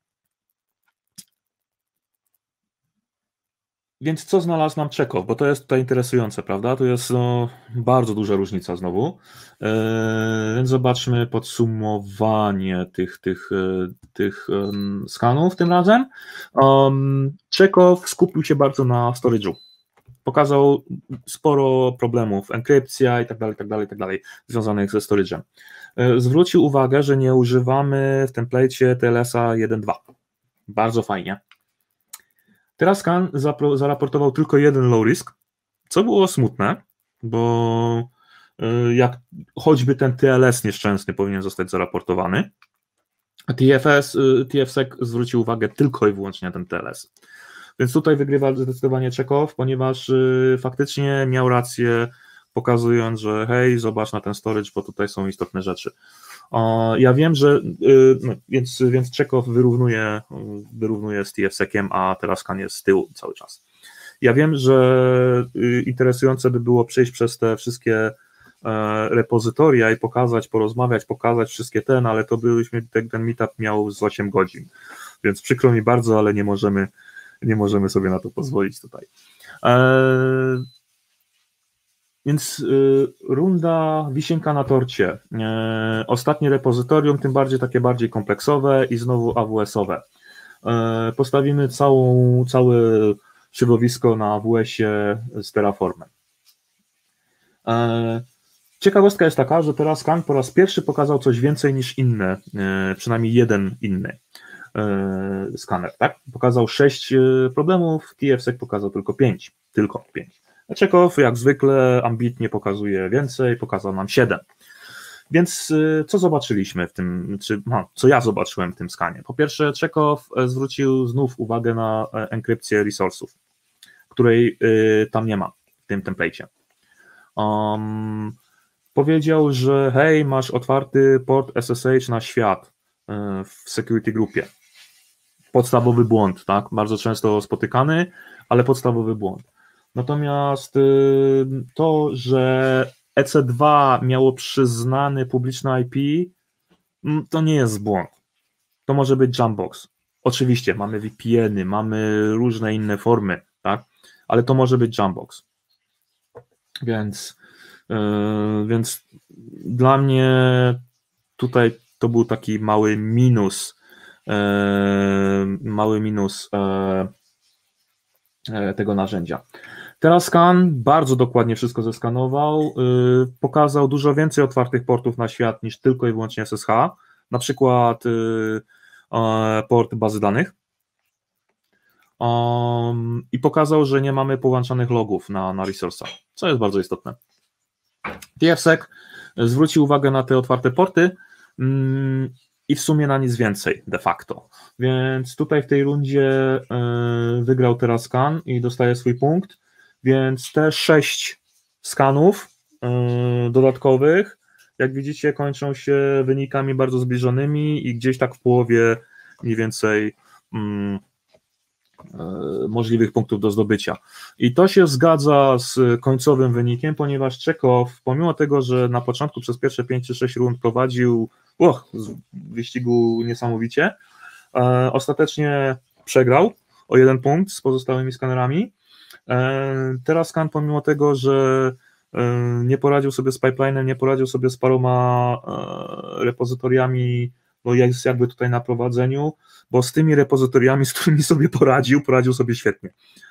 Więc co znalazł nam Czekow? Bo to jest tutaj interesujące, prawda? To jest no, bardzo duża różnica znowu. Yy, więc zobaczmy podsumowanie tych, tych, tych um, skanów tym razem. Um, Czekow skupił się bardzo na storage'u. Pokazał sporo problemów, enkrypcja i tak dalej, tak dalej, tak dalej, związanych ze storage'em. Yy, zwrócił uwagę, że nie używamy w template'cie T L S-a jeden dwa. Bardzo fajnie. Terascan zaraportował tylko jeden low risk, co było smutne, bo jak choćby ten T L S nieszczęsny powinien zostać zaraportowany, a T F S, T F S E C zwrócił uwagę tylko i wyłącznie na ten T L S. Więc tutaj wygrywa zdecydowanie Czekow, ponieważ faktycznie miał rację, pokazując, że hej, zobacz na ten storage, bo tutaj są istotne rzeczy. Ja wiem, że no, więc, więc Czekow wyrównuje, wyrównuje z T F S E C-iem, a Terascan jest z tyłu cały czas. Ja wiem, że interesujące by było przejść przez te wszystkie repozytoria i pokazać, porozmawiać, pokazać wszystkie ten, ale to byśmy, ten, ten meetup miał z osiem godzin, więc przykro mi bardzo, ale nie możemy, nie możemy sobie na to pozwolić tutaj. Eee, Więc y, runda wisienka na torcie. Y, ostatnie repozytorium, tym bardziej takie bardziej kompleksowe i znowu A W S-owe. Y, postawimy całą, całe środowisko na A W S-ie z Terraformem. Ciekawostka jest taka, że TerraScan po raz pierwszy pokazał coś więcej niż inne, przynajmniej jeden inny skaner, tak? Pokazał sześć problemów, TFSec pokazał tylko pięć, tylko pięć. Checkov jak zwykle ambitnie pokazuje więcej, pokazał nam siedem. Więc co zobaczyliśmy w tym, czy, no, co ja zobaczyłem w tym skanie? Po pierwsze, Checkov zwrócił znów uwagę na enkrypcję resursów, której tam nie ma w tym template'cie. Um, powiedział, że hej, masz otwarty port S S H na świat w security grupie. Podstawowy błąd, tak? Bardzo często spotykany, ale podstawowy błąd. Natomiast to, że E C dwa miało przyznany publiczny I P, to nie jest błąd. To może być Jumpbox. Oczywiście mamy V P N-y, mamy różne inne formy, tak? Ale to może być Jumpbox. Więc, yy, więc dla mnie tutaj to był taki mały minus, yy, mały minus yy, tego narzędzia. TerraScan bardzo dokładnie wszystko zeskanował, yy, pokazał dużo więcej otwartych portów na świat niż tylko i wyłącznie S S H, na przykład yy, yy, port bazy danych. Um, i pokazał, że nie mamy połączonych logów na, na resursach, co jest bardzo istotne. TFSec zwrócił uwagę na te otwarte porty um, i w sumie na nic więcej de facto, więc tutaj w tej rundzie y, wygrał TerraScan i dostaje swój punkt, więc te sześć skanów y, dodatkowych, jak widzicie, kończą się wynikami bardzo zbliżonymi i gdzieś tak w połowie mniej więcej y, możliwych punktów do zdobycia. I to się zgadza z końcowym wynikiem, ponieważ Checkov, pomimo tego, że na początku przez pierwsze pięć czy sześć rund prowadził oh, z wyścigu niesamowicie, e, ostatecznie przegrał o jeden punkt z pozostałymi skanerami. E, TerraScan, pomimo tego, że e, nie poradził sobie z pipeline'em, nie poradził sobie z paroma e, repozytoriami, no jest jakby tutaj na prowadzeniu, bo z tymi repozytoriami, z którymi sobie poradził, poradził sobie świetnie.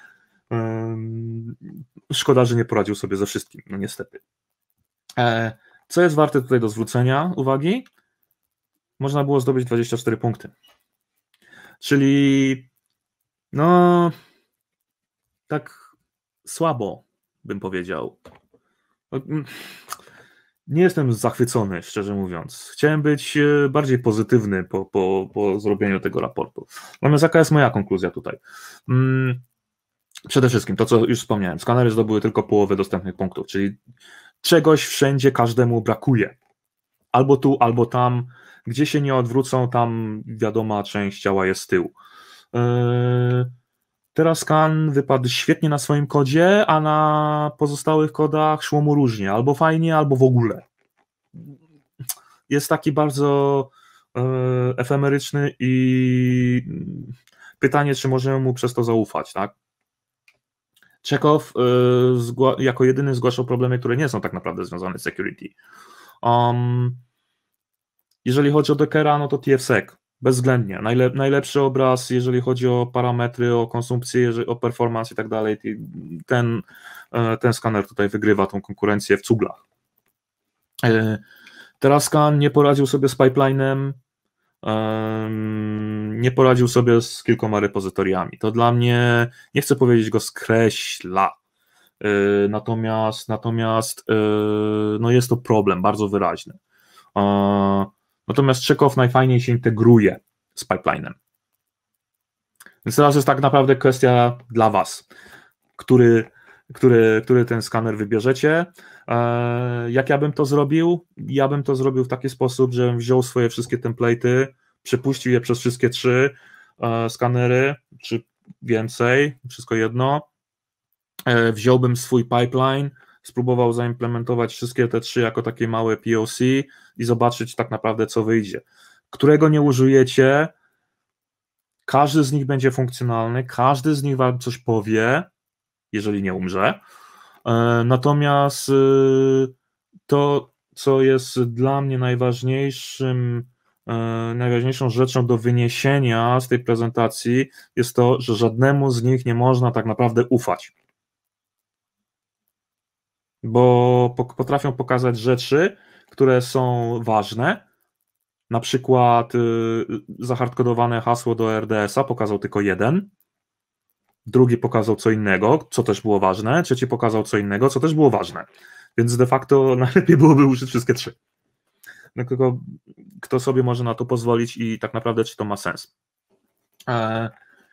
Szkoda, że nie poradził sobie ze wszystkim, no niestety. Co jest warte tutaj do zwrócenia uwagi? Można było zdobyć dwadzieścia cztery punkty. Czyli no tak słabo, bym powiedział. Nie jestem zachwycony, szczerze mówiąc. Chciałem być bardziej pozytywny po, po, po zrobieniu tego raportu. Natomiast jaka jest moja konkluzja tutaj? Hmm, przede wszystkim to, co już wspomniałem, skanery zdobyły tylko połowę dostępnych punktów, czyli czegoś wszędzie każdemu brakuje. Albo tu, albo tam. Gdzie się nie odwrócą, tam wiadoma część ciała jest z tyłu. Yy, TerraScan wypadł świetnie na swoim kodzie, a na pozostałych kodach szło mu różnie, albo fajnie, albo w ogóle. Jest taki bardzo e, efemeryczny i pytanie, czy możemy mu przez to zaufać, tak? Checkov e, jako jedyny zgłaszał problemy, które nie są tak naprawdę związane z security. Um, jeżeli chodzi o Dockera, no to TFSec. Bezwzględnie. Najlep najlepszy obraz, jeżeli chodzi o parametry, o konsumpcję, jeżeli, o performance i tak dalej, ten, ten skaner tutaj wygrywa tą konkurencję w cuglach. TerraScan nie poradził sobie z pipeline'em, nie poradził sobie z kilkoma repozytoriami. To dla mnie, nie chcę powiedzieć go skreśla, natomiast, natomiast no jest to problem bardzo wyraźny. Natomiast Checkov najfajniej się integruje z pipeline'em. Więc teraz jest tak naprawdę kwestia dla Was, który, który, który ten skaner wybierzecie. Jak ja bym to zrobił? Ja bym to zrobił w taki sposób, żebym wziął swoje wszystkie template'y, przepuścił je przez wszystkie trzy skanery, czy więcej, wszystko jedno. Wziąłbym swój pipeline, spróbował zaimplementować wszystkie te trzy jako takie małe P O C i zobaczyć tak naprawdę, co wyjdzie. Którego nie użyjecie, każdy z nich będzie funkcjonalny, każdy z nich wam coś powie, jeżeli nie umrze. Natomiast to, co jest dla mnie najważniejszym najważniejszą rzeczą do wyniesienia z tej prezentacji jest to, że żadnemu z nich nie można tak naprawdę ufać. Bo potrafią pokazać rzeczy, które są ważne. Na przykład y, zahardkodowane hasło do R D S-a pokazał tylko jeden, drugi pokazał co innego, co też było ważne, trzeci pokazał co innego, co też było ważne. Więc de facto najlepiej byłoby użyć wszystkie trzy. No, tylko kto sobie może na to pozwolić i tak naprawdę czy to ma sens. E...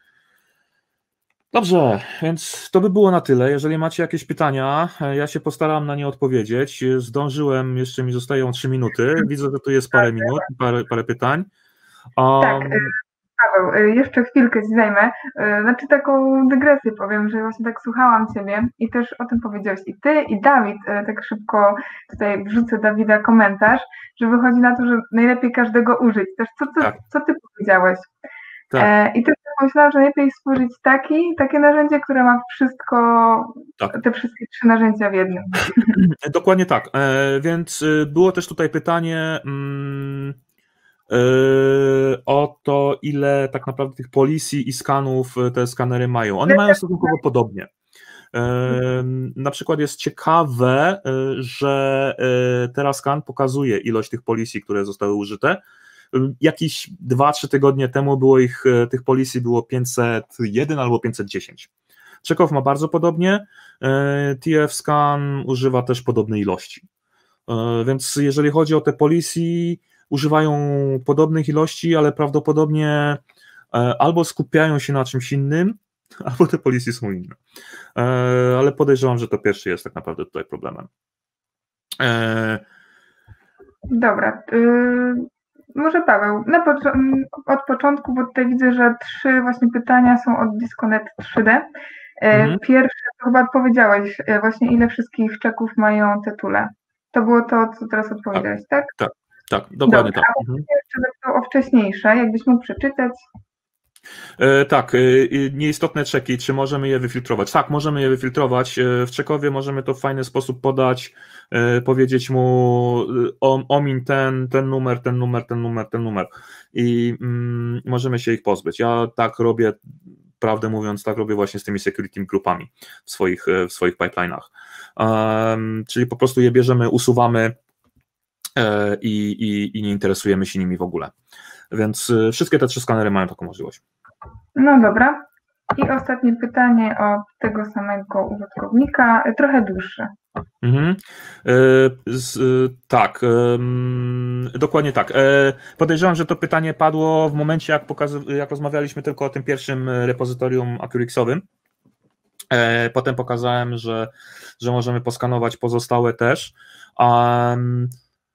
Dobrze, więc to by było na tyle. Jeżeli macie jakieś pytania, ja się postaram na nie odpowiedzieć. Zdążyłem, jeszcze mi zostają trzy minuty. Widzę, że tu jest parę minut, parę, parę pytań. Um... Tak, Paweł, jeszcze chwilkę ci zajmę. Znaczy taką dygresję powiem, że właśnie tak słuchałam ciebie i też o tym powiedziałeś i ty, i Dawid, tak szybko tutaj wrzucę Dawida komentarz, że wychodzi na to, że najlepiej każdego użyć. Też co, co, tak. co ty powiedziałeś? Tak. I też pomyślałam, że najlepiej stworzyć taki, takie narzędzie, które ma wszystko, tak. te wszystkie trzy narzędzia w jednym. Dokładnie tak. E, więc było też tutaj pytanie mm, e, o to, ile tak naprawdę tych policy i skanów te skanery mają. One mają stosunkowo podobnie. E, na przykład jest ciekawe, że TerraScan pokazuje ilość tych policy, które zostały użyte. Jakieś dwa trzy tygodnie temu było ich, tych policy było pięćset jeden albo pięćset dziesięć. Checkov ma bardzo podobnie, T F Scan używa też podobnej ilości. Więc jeżeli chodzi o te policy, używają podobnych ilości, ale prawdopodobnie albo skupiają się na czymś innym, albo te policy są inne. Ale podejrzewam, że to pierwszy jest tak naprawdę tutaj problemem. Dobra. Y Może Paweł, na pocz- od początku, bo tutaj widzę, że trzy właśnie pytania są od Disconnect trzy D. Mhm. Pierwsze, to chyba odpowiedziałeś właśnie, ile wszystkich czeków mają tytule. To było to, co teraz odpowiedziałeś, tak? Tak, tak, tak dokładnie. Dobra, tak. A mhm. jeszcze o wcześniejsze, jakbyś mógł przeczytać. E, tak, e, nieistotne czeki, czy możemy je wyfiltrować? Tak, możemy je wyfiltrować. E, w czekowie możemy to w fajny sposób podać, e, powiedzieć mu o, omin ten, ten numer, ten numer, ten numer, ten numer i mm, możemy się ich pozbyć. Ja tak robię, prawdę mówiąc, tak robię właśnie z tymi security grupami w swoich, w swoich pipeline'ach. Um, czyli po prostu je bierzemy, usuwamy e, i, i, i nie interesujemy się nimi w ogóle. Więc wszystkie te trzy skanery mają taką możliwość. No dobra. I ostatnie pytanie od tego samego użytkownika, trochę dłuższe. Mhm. E, z, tak, e, dokładnie tak. E, podejrzewam, że to pytanie padło w momencie, jak, pokaz- jak rozmawialiśmy tylko o tym pierwszym repozytorium Accurixowym. E, potem pokazałem, że, że możemy poskanować pozostałe też. Um,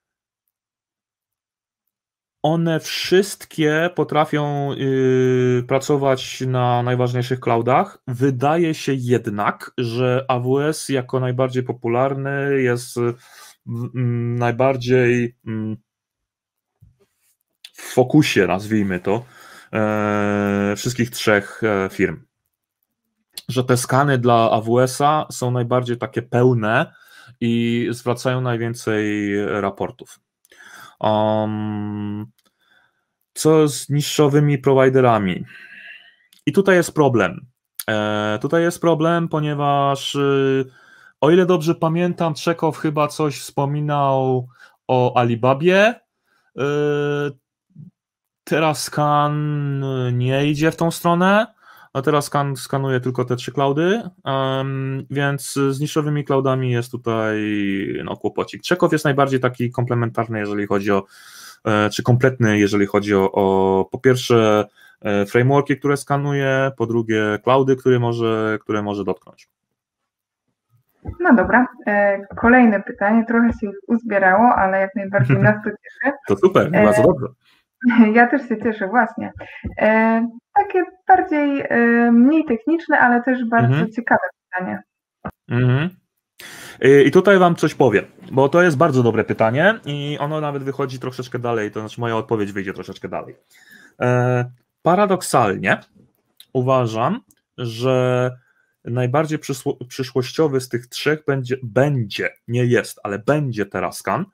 One wszystkie potrafią yy, pracować na najważniejszych cloudach. Wydaje się jednak, że A W S jako najbardziej popularny jest yy, najbardziej yy, w fokusie, nazwijmy to, yy, wszystkich trzech yy, firm. Że te skany dla A W S-a są najbardziej takie pełne i zwracają najwięcej raportów. Um, co z niższowymi prowajderami? I tutaj jest problem. E, tutaj jest problem, ponieważ y, o ile dobrze pamiętam, Checkov chyba coś wspominał o Alibabie. Y, TerraScan nie idzie w tą stronę, a TerraScan skanuje tylko te trzy cloudy, um, więc z niższowymi cloudami jest tutaj no, kłopocik. Checkov jest najbardziej taki komplementarny, jeżeli chodzi o, czy kompletny, jeżeli chodzi o, o po pierwsze frameworki, które skanuje, po drugie cloudy, które może, które może dotknąć. No dobra, kolejne pytanie, trochę się uzbierało, ale jak najbardziej nas to cieszy. To super, bardzo dobrze. Ja też się cieszę, właśnie. E, takie bardziej, e, mniej techniczne, ale też bardzo mhm. ciekawe pytanie. Mhm. I tutaj wam coś powiem, bo to jest bardzo dobre pytanie i ono nawet wychodzi troszeczkę dalej, to znaczy moja odpowiedź wyjdzie troszeczkę dalej. E, paradoksalnie uważam, że najbardziej przyszło, przyszłościowy z tych trzech będzie, będzie, nie jest, ale będzie TerraScan,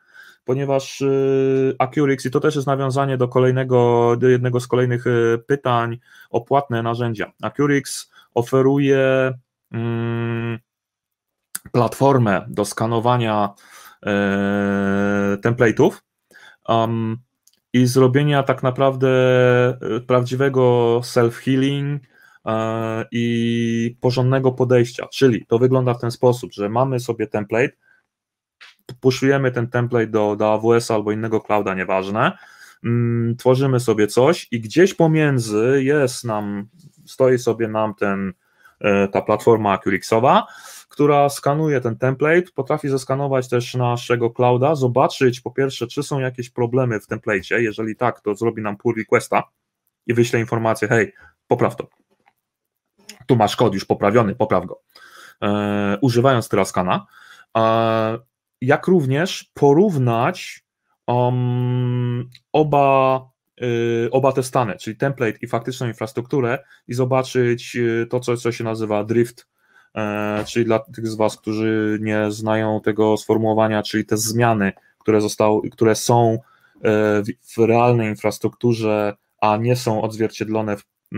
ponieważ Accurix, i to też jest nawiązanie do kolejnego, do jednego z kolejnych pytań o płatne narzędzia. Accurix oferuje mm, platformę do skanowania e, template'ów um, i zrobienia tak naprawdę prawdziwego self-healing e, i porządnego podejścia, czyli to wygląda w ten sposób, że mamy sobie template, puszujemy ten template do, do A W S albo innego clouda, nieważne, mm, tworzymy sobie coś i gdzieś pomiędzy jest nam, stoi sobie nam ten, e, ta platforma Accurixowa, która skanuje ten template, potrafi zeskanować też naszego clouda, zobaczyć po pierwsze, czy są jakieś problemy w template'cie, jeżeli tak, to zrobi nam pull requesta i wyśle informację, hej, popraw to, tu masz kod już poprawiony, popraw go, e, używając Terraskana, e, jak również porównać um, oba, y, oba te stany, czyli template i faktyczną infrastrukturę i zobaczyć y, to, co, co się nazywa drift, y, czyli dla tych z Was, którzy nie znają tego sformułowania, czyli te zmiany, które, zostały, które są y, w, w realnej infrastrukturze, a nie są odzwierciedlone w, y,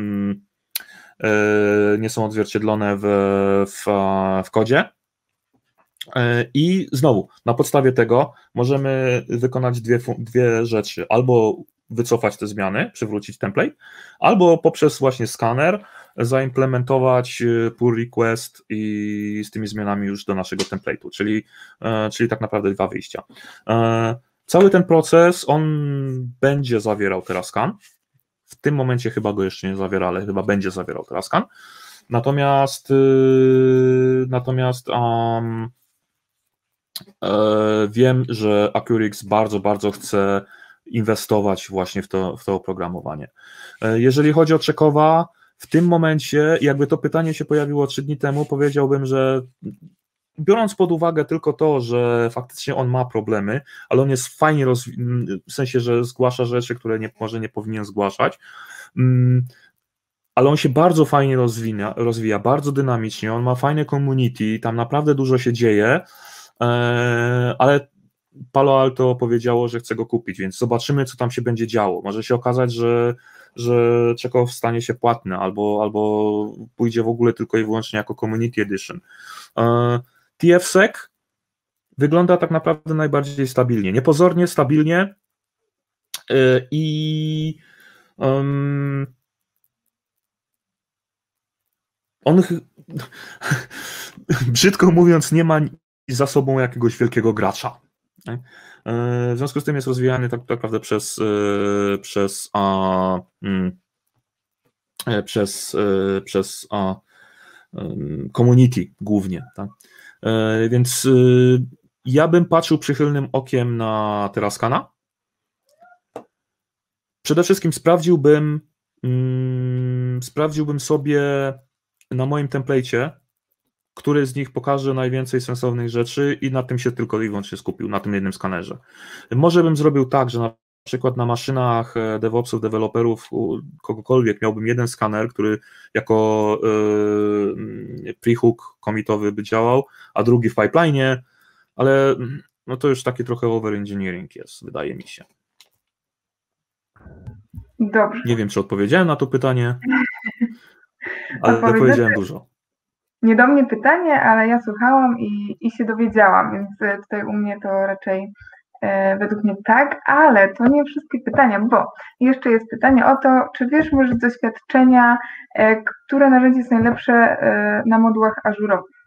y, nie są odzwierciedlone w, w, w kodzie. I znowu, na podstawie tego możemy wykonać dwie, dwie rzeczy, albo wycofać te zmiany, przywrócić template, albo poprzez właśnie skaner zaimplementować pull request i z tymi zmianami już do naszego template'u, czyli, czyli tak naprawdę dwa wyjścia. Cały ten proces, on będzie zawierał Terrascan, w tym momencie chyba go jeszcze nie zawiera, ale chyba będzie zawierał Terrascan, natomiast natomiast um, wiem, że Accurix bardzo, bardzo chce inwestować właśnie w to, w to oprogramowanie. Jeżeli chodzi o Czekowa, w tym momencie, jakby to pytanie się pojawiło trzy dni temu, powiedziałbym, że biorąc pod uwagę tylko to, że faktycznie on ma problemy, ale on jest fajnie rozwi- w sensie, że zgłasza rzeczy, które nie, może nie powinien zgłaszać, ale on się bardzo fajnie rozwija, rozwija, bardzo dynamicznie, on ma fajne community, tam naprawdę dużo się dzieje, ale Palo Alto powiedziało, że chce go kupić, więc zobaczymy, co tam się będzie działo. Może się okazać, że, że Czekow stanie się płatny, albo, albo pójdzie w ogóle tylko i wyłącznie jako Community Edition. T F S E C wygląda tak naprawdę najbardziej stabilnie, niepozornie stabilnie i um, on brzydko mówiąc nie ma za sobą jakiegoś wielkiego gracza. W związku z tym jest rozwijany tak, tak naprawdę przez, przez, a, przez, przez a, community głównie. Tak? Więc ja bym patrzył przychylnym okiem na Terraskana. Przede wszystkim sprawdziłbym, sprawdziłbym sobie na moim template'cie, który z nich pokaże najwięcej sensownych rzeczy i na tym się tylko i wyłącznie skupił, na tym jednym skanerze. Może bym zrobił tak, że na przykład na maszynach DevOpsów, deweloperów, kogokolwiek miałbym jeden skaner, który jako yy, pre-hook commitowy by działał, a drugi w pipeline'ie, ale no to już taki trochę overengineering jest, wydaje mi się. Dobrze. Nie wiem, czy odpowiedziałem na to pytanie, ale powiedziałem dużo. Nie do mnie pytanie, ale ja słuchałam i, i się dowiedziałam, więc tutaj u mnie to raczej e, według mnie tak, ale to nie wszystkie pytania, bo jeszcze jest pytanie o to, czy wiesz może z doświadczenia, e, które narzędzie jest najlepsze e, na modułach ażurowych?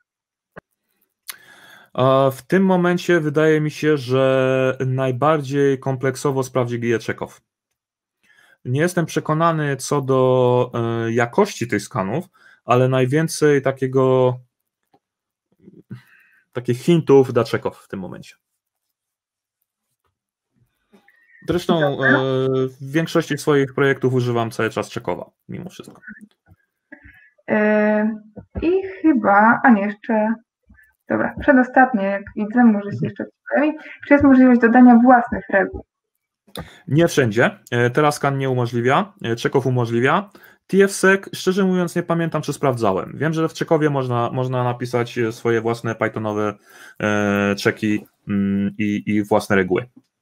W tym momencie wydaje mi się, że najbardziej kompleksowo sprawdzi je Czekow. Nie jestem przekonany co do e, jakości tych skanów, ale najwięcej takiego takich hintów da Czekow w tym momencie. Zresztą e, w większości swoich projektów używam cały czas Czekowa, mimo wszystko. Yy, I chyba, a nie, jeszcze, dobra, przedostatnie, jak widzę, może się jeszcze pojawi. Czy jest możliwość dodania własnych reguł? Nie wszędzie. Terrascan nie umożliwia, Czekow umożliwia. T F S E C, szczerze mówiąc, nie pamiętam, czy sprawdzałem. Wiem, że w Czekowie można, można napisać swoje własne Pythonowe e, czeki mm, i, i własne reguły.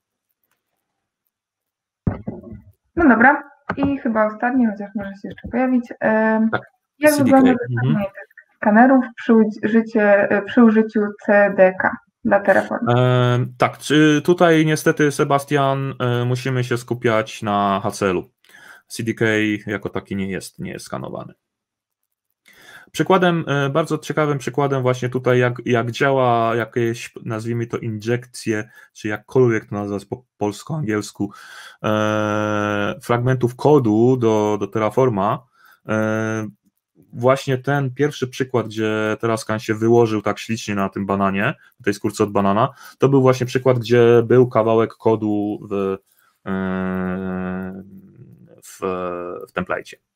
No dobra, i chyba ostatni, chociaż może się jeszcze pojawić. Tak, Jak C D K. wygląda Mhm. wystawienie tych skanerów przy, użycie, przy użyciu C D K dla Terraform? E, tak, czy tutaj niestety, Sebastian, e, musimy się skupiać na H C L-u. C D K jako taki nie jest, nie jest skanowany. Przykładem, e, bardzo ciekawym przykładem właśnie tutaj, jak, jak działa jakieś, nazwijmy to, injekcje, czy jakkolwiek to nazwać po polsku, angielsku, e, fragmentów kodu do, do Terraforma. E, właśnie ten pierwszy przykład, gdzie Terrascan się wyłożył tak ślicznie na tym bananie, w tej skórce od banana, to był właśnie przykład, gdzie był kawałek kodu w, w, w template.